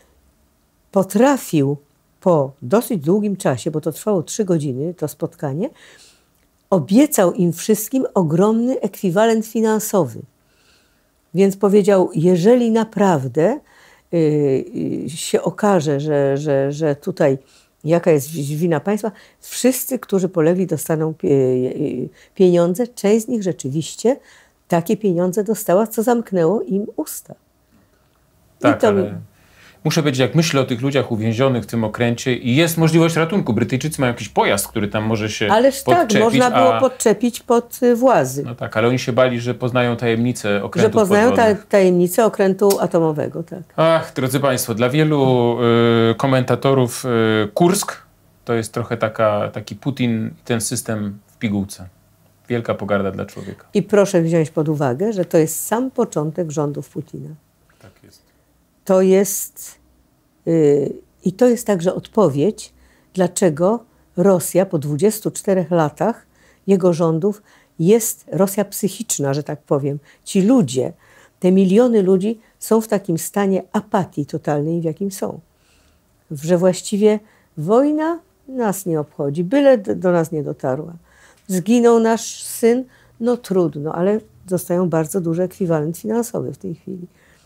potrafił po dosyć długim czasie, bo to trwało trzy godziny, to spotkanie, obiecał im wszystkim ogromny ekwiwalent finansowy. Więc powiedział, jeżeli naprawdę yy, yy, się okaże, że, że, że tutaj jaka jest wina państwa, wszyscy, którzy polegli, dostaną pieniądze. Część z nich rzeczywiście takie pieniądze dostała, co zamknęło im usta. Tak, to... ale muszę powiedzieć, jak myślę o tych ludziach uwięzionych w tym okręcie i jest możliwość ratunku. Brytyjczycy mają jakiś pojazd, który tam może się Ależ podczepić. tak, można było a... podczepić pod Włazy. No tak, ale oni się bali, że poznają tajemnicę okrętów Że poznają podwodnych. tajemnicę okrętu atomowego, tak. Ach, drodzy Państwo, dla wielu y, komentatorów y, Kursk to jest trochę taka, taki Putin i ten system w pigułce. Wielka pogarda dla człowieka. I proszę wziąć pod uwagę, że to jest sam początek rządów Putina. Tak jest. To jest... Yy, I to jest także odpowiedź, dlaczego Rosja po dwudziestu czterech latach jego rządów jest Rosja psychiczna, że tak powiem. Ci ludzie, te miliony ludzi są w takim stanie apatii totalnej, w jakim są. Że właściwie wojna nas nie obchodzi, byle do nas nie dotarła. Zginął nasz syn, no trudno, ale dostają bardzo duży ekwiwalent finansowy w tej chwili.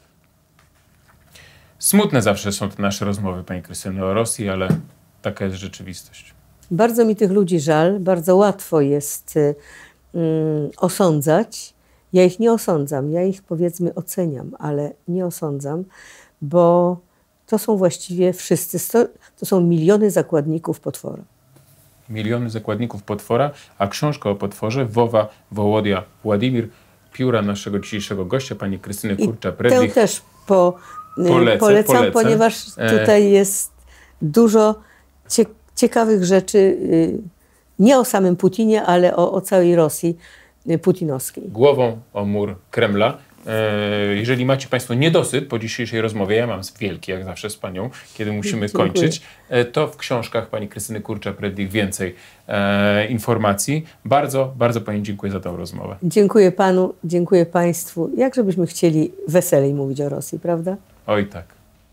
Smutne zawsze są te nasze rozmowy, Pani Krystyno, o Rosji, ale taka jest rzeczywistość. Bardzo mi tych ludzi żal, bardzo łatwo jest um, osądzać. Ja ich nie osądzam, ja ich powiedzmy oceniam, ale nie osądzam, bo to są właściwie wszyscy, to są miliony zakładników potwora. Miliony zakładników potwora, a książka o potworze Wowa, Wołodia, Władimir, pióra naszego dzisiejszego gościa, pani Krystyny Kurcza-Predlich. Tę też po, polecę, polecam, polecę. ponieważ tutaj jest dużo cie, ciekawych rzeczy, nie o samym Putinie, ale o, o całej Rosji putinowskiej. Głową o mur Kremla. Jeżeli macie Państwo niedosyt po dzisiejszej rozmowie, ja mam wielki, jak zawsze z Panią, kiedy musimy Dziękuję. kończyć, to w książkach Pani Krystyny Kurcza-Predlich więcej e, informacji. Bardzo, bardzo Pani dziękuję za tę rozmowę. Dziękuję Panu, dziękuję Państwu. Jakże byśmy chcieli weselej mówić o Rosji, prawda? Oj tak.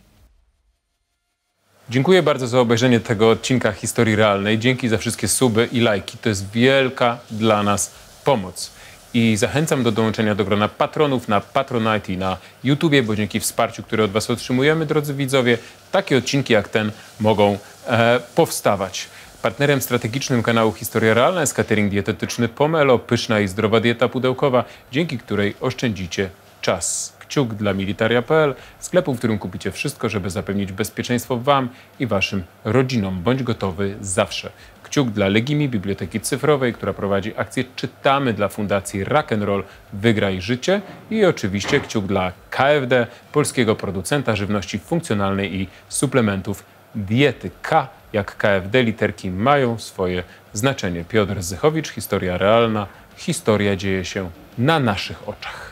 Dziękuję bardzo za obejrzenie tego odcinka Historii Realnej. Dzięki za wszystkie suby i lajki. To jest wielka dla nas pomoc. I zachęcam do dołączenia do grona patronów na Patronite i na YouTubie, bo dzięki wsparciu, które od Was otrzymujemy, drodzy widzowie, takie odcinki jak ten mogą e, powstawać. Partnerem strategicznym kanału Historia Realna jest catering dietetyczny Pomelo, pyszna i zdrowa dieta pudełkowa, dzięki której oszczędzicie czas. Kciuk dla militaria kropka p l, sklepu, w którym kupicie wszystko, żeby zapewnić bezpieczeństwo Wam i Waszym rodzinom. Bądź gotowy zawsze. Kciuk dla Legimi, biblioteki cyfrowej, która prowadzi akcję Czytamy dla Fundacji Rock'n'Roll Wygraj Życie. I oczywiście kciuk dla K F D, polskiego producenta żywności funkcjonalnej i suplementów diety. K jak K F D, literki mają swoje znaczenie. Piotr Zychowicz, Historia Realna. Historia dzieje się na naszych oczach.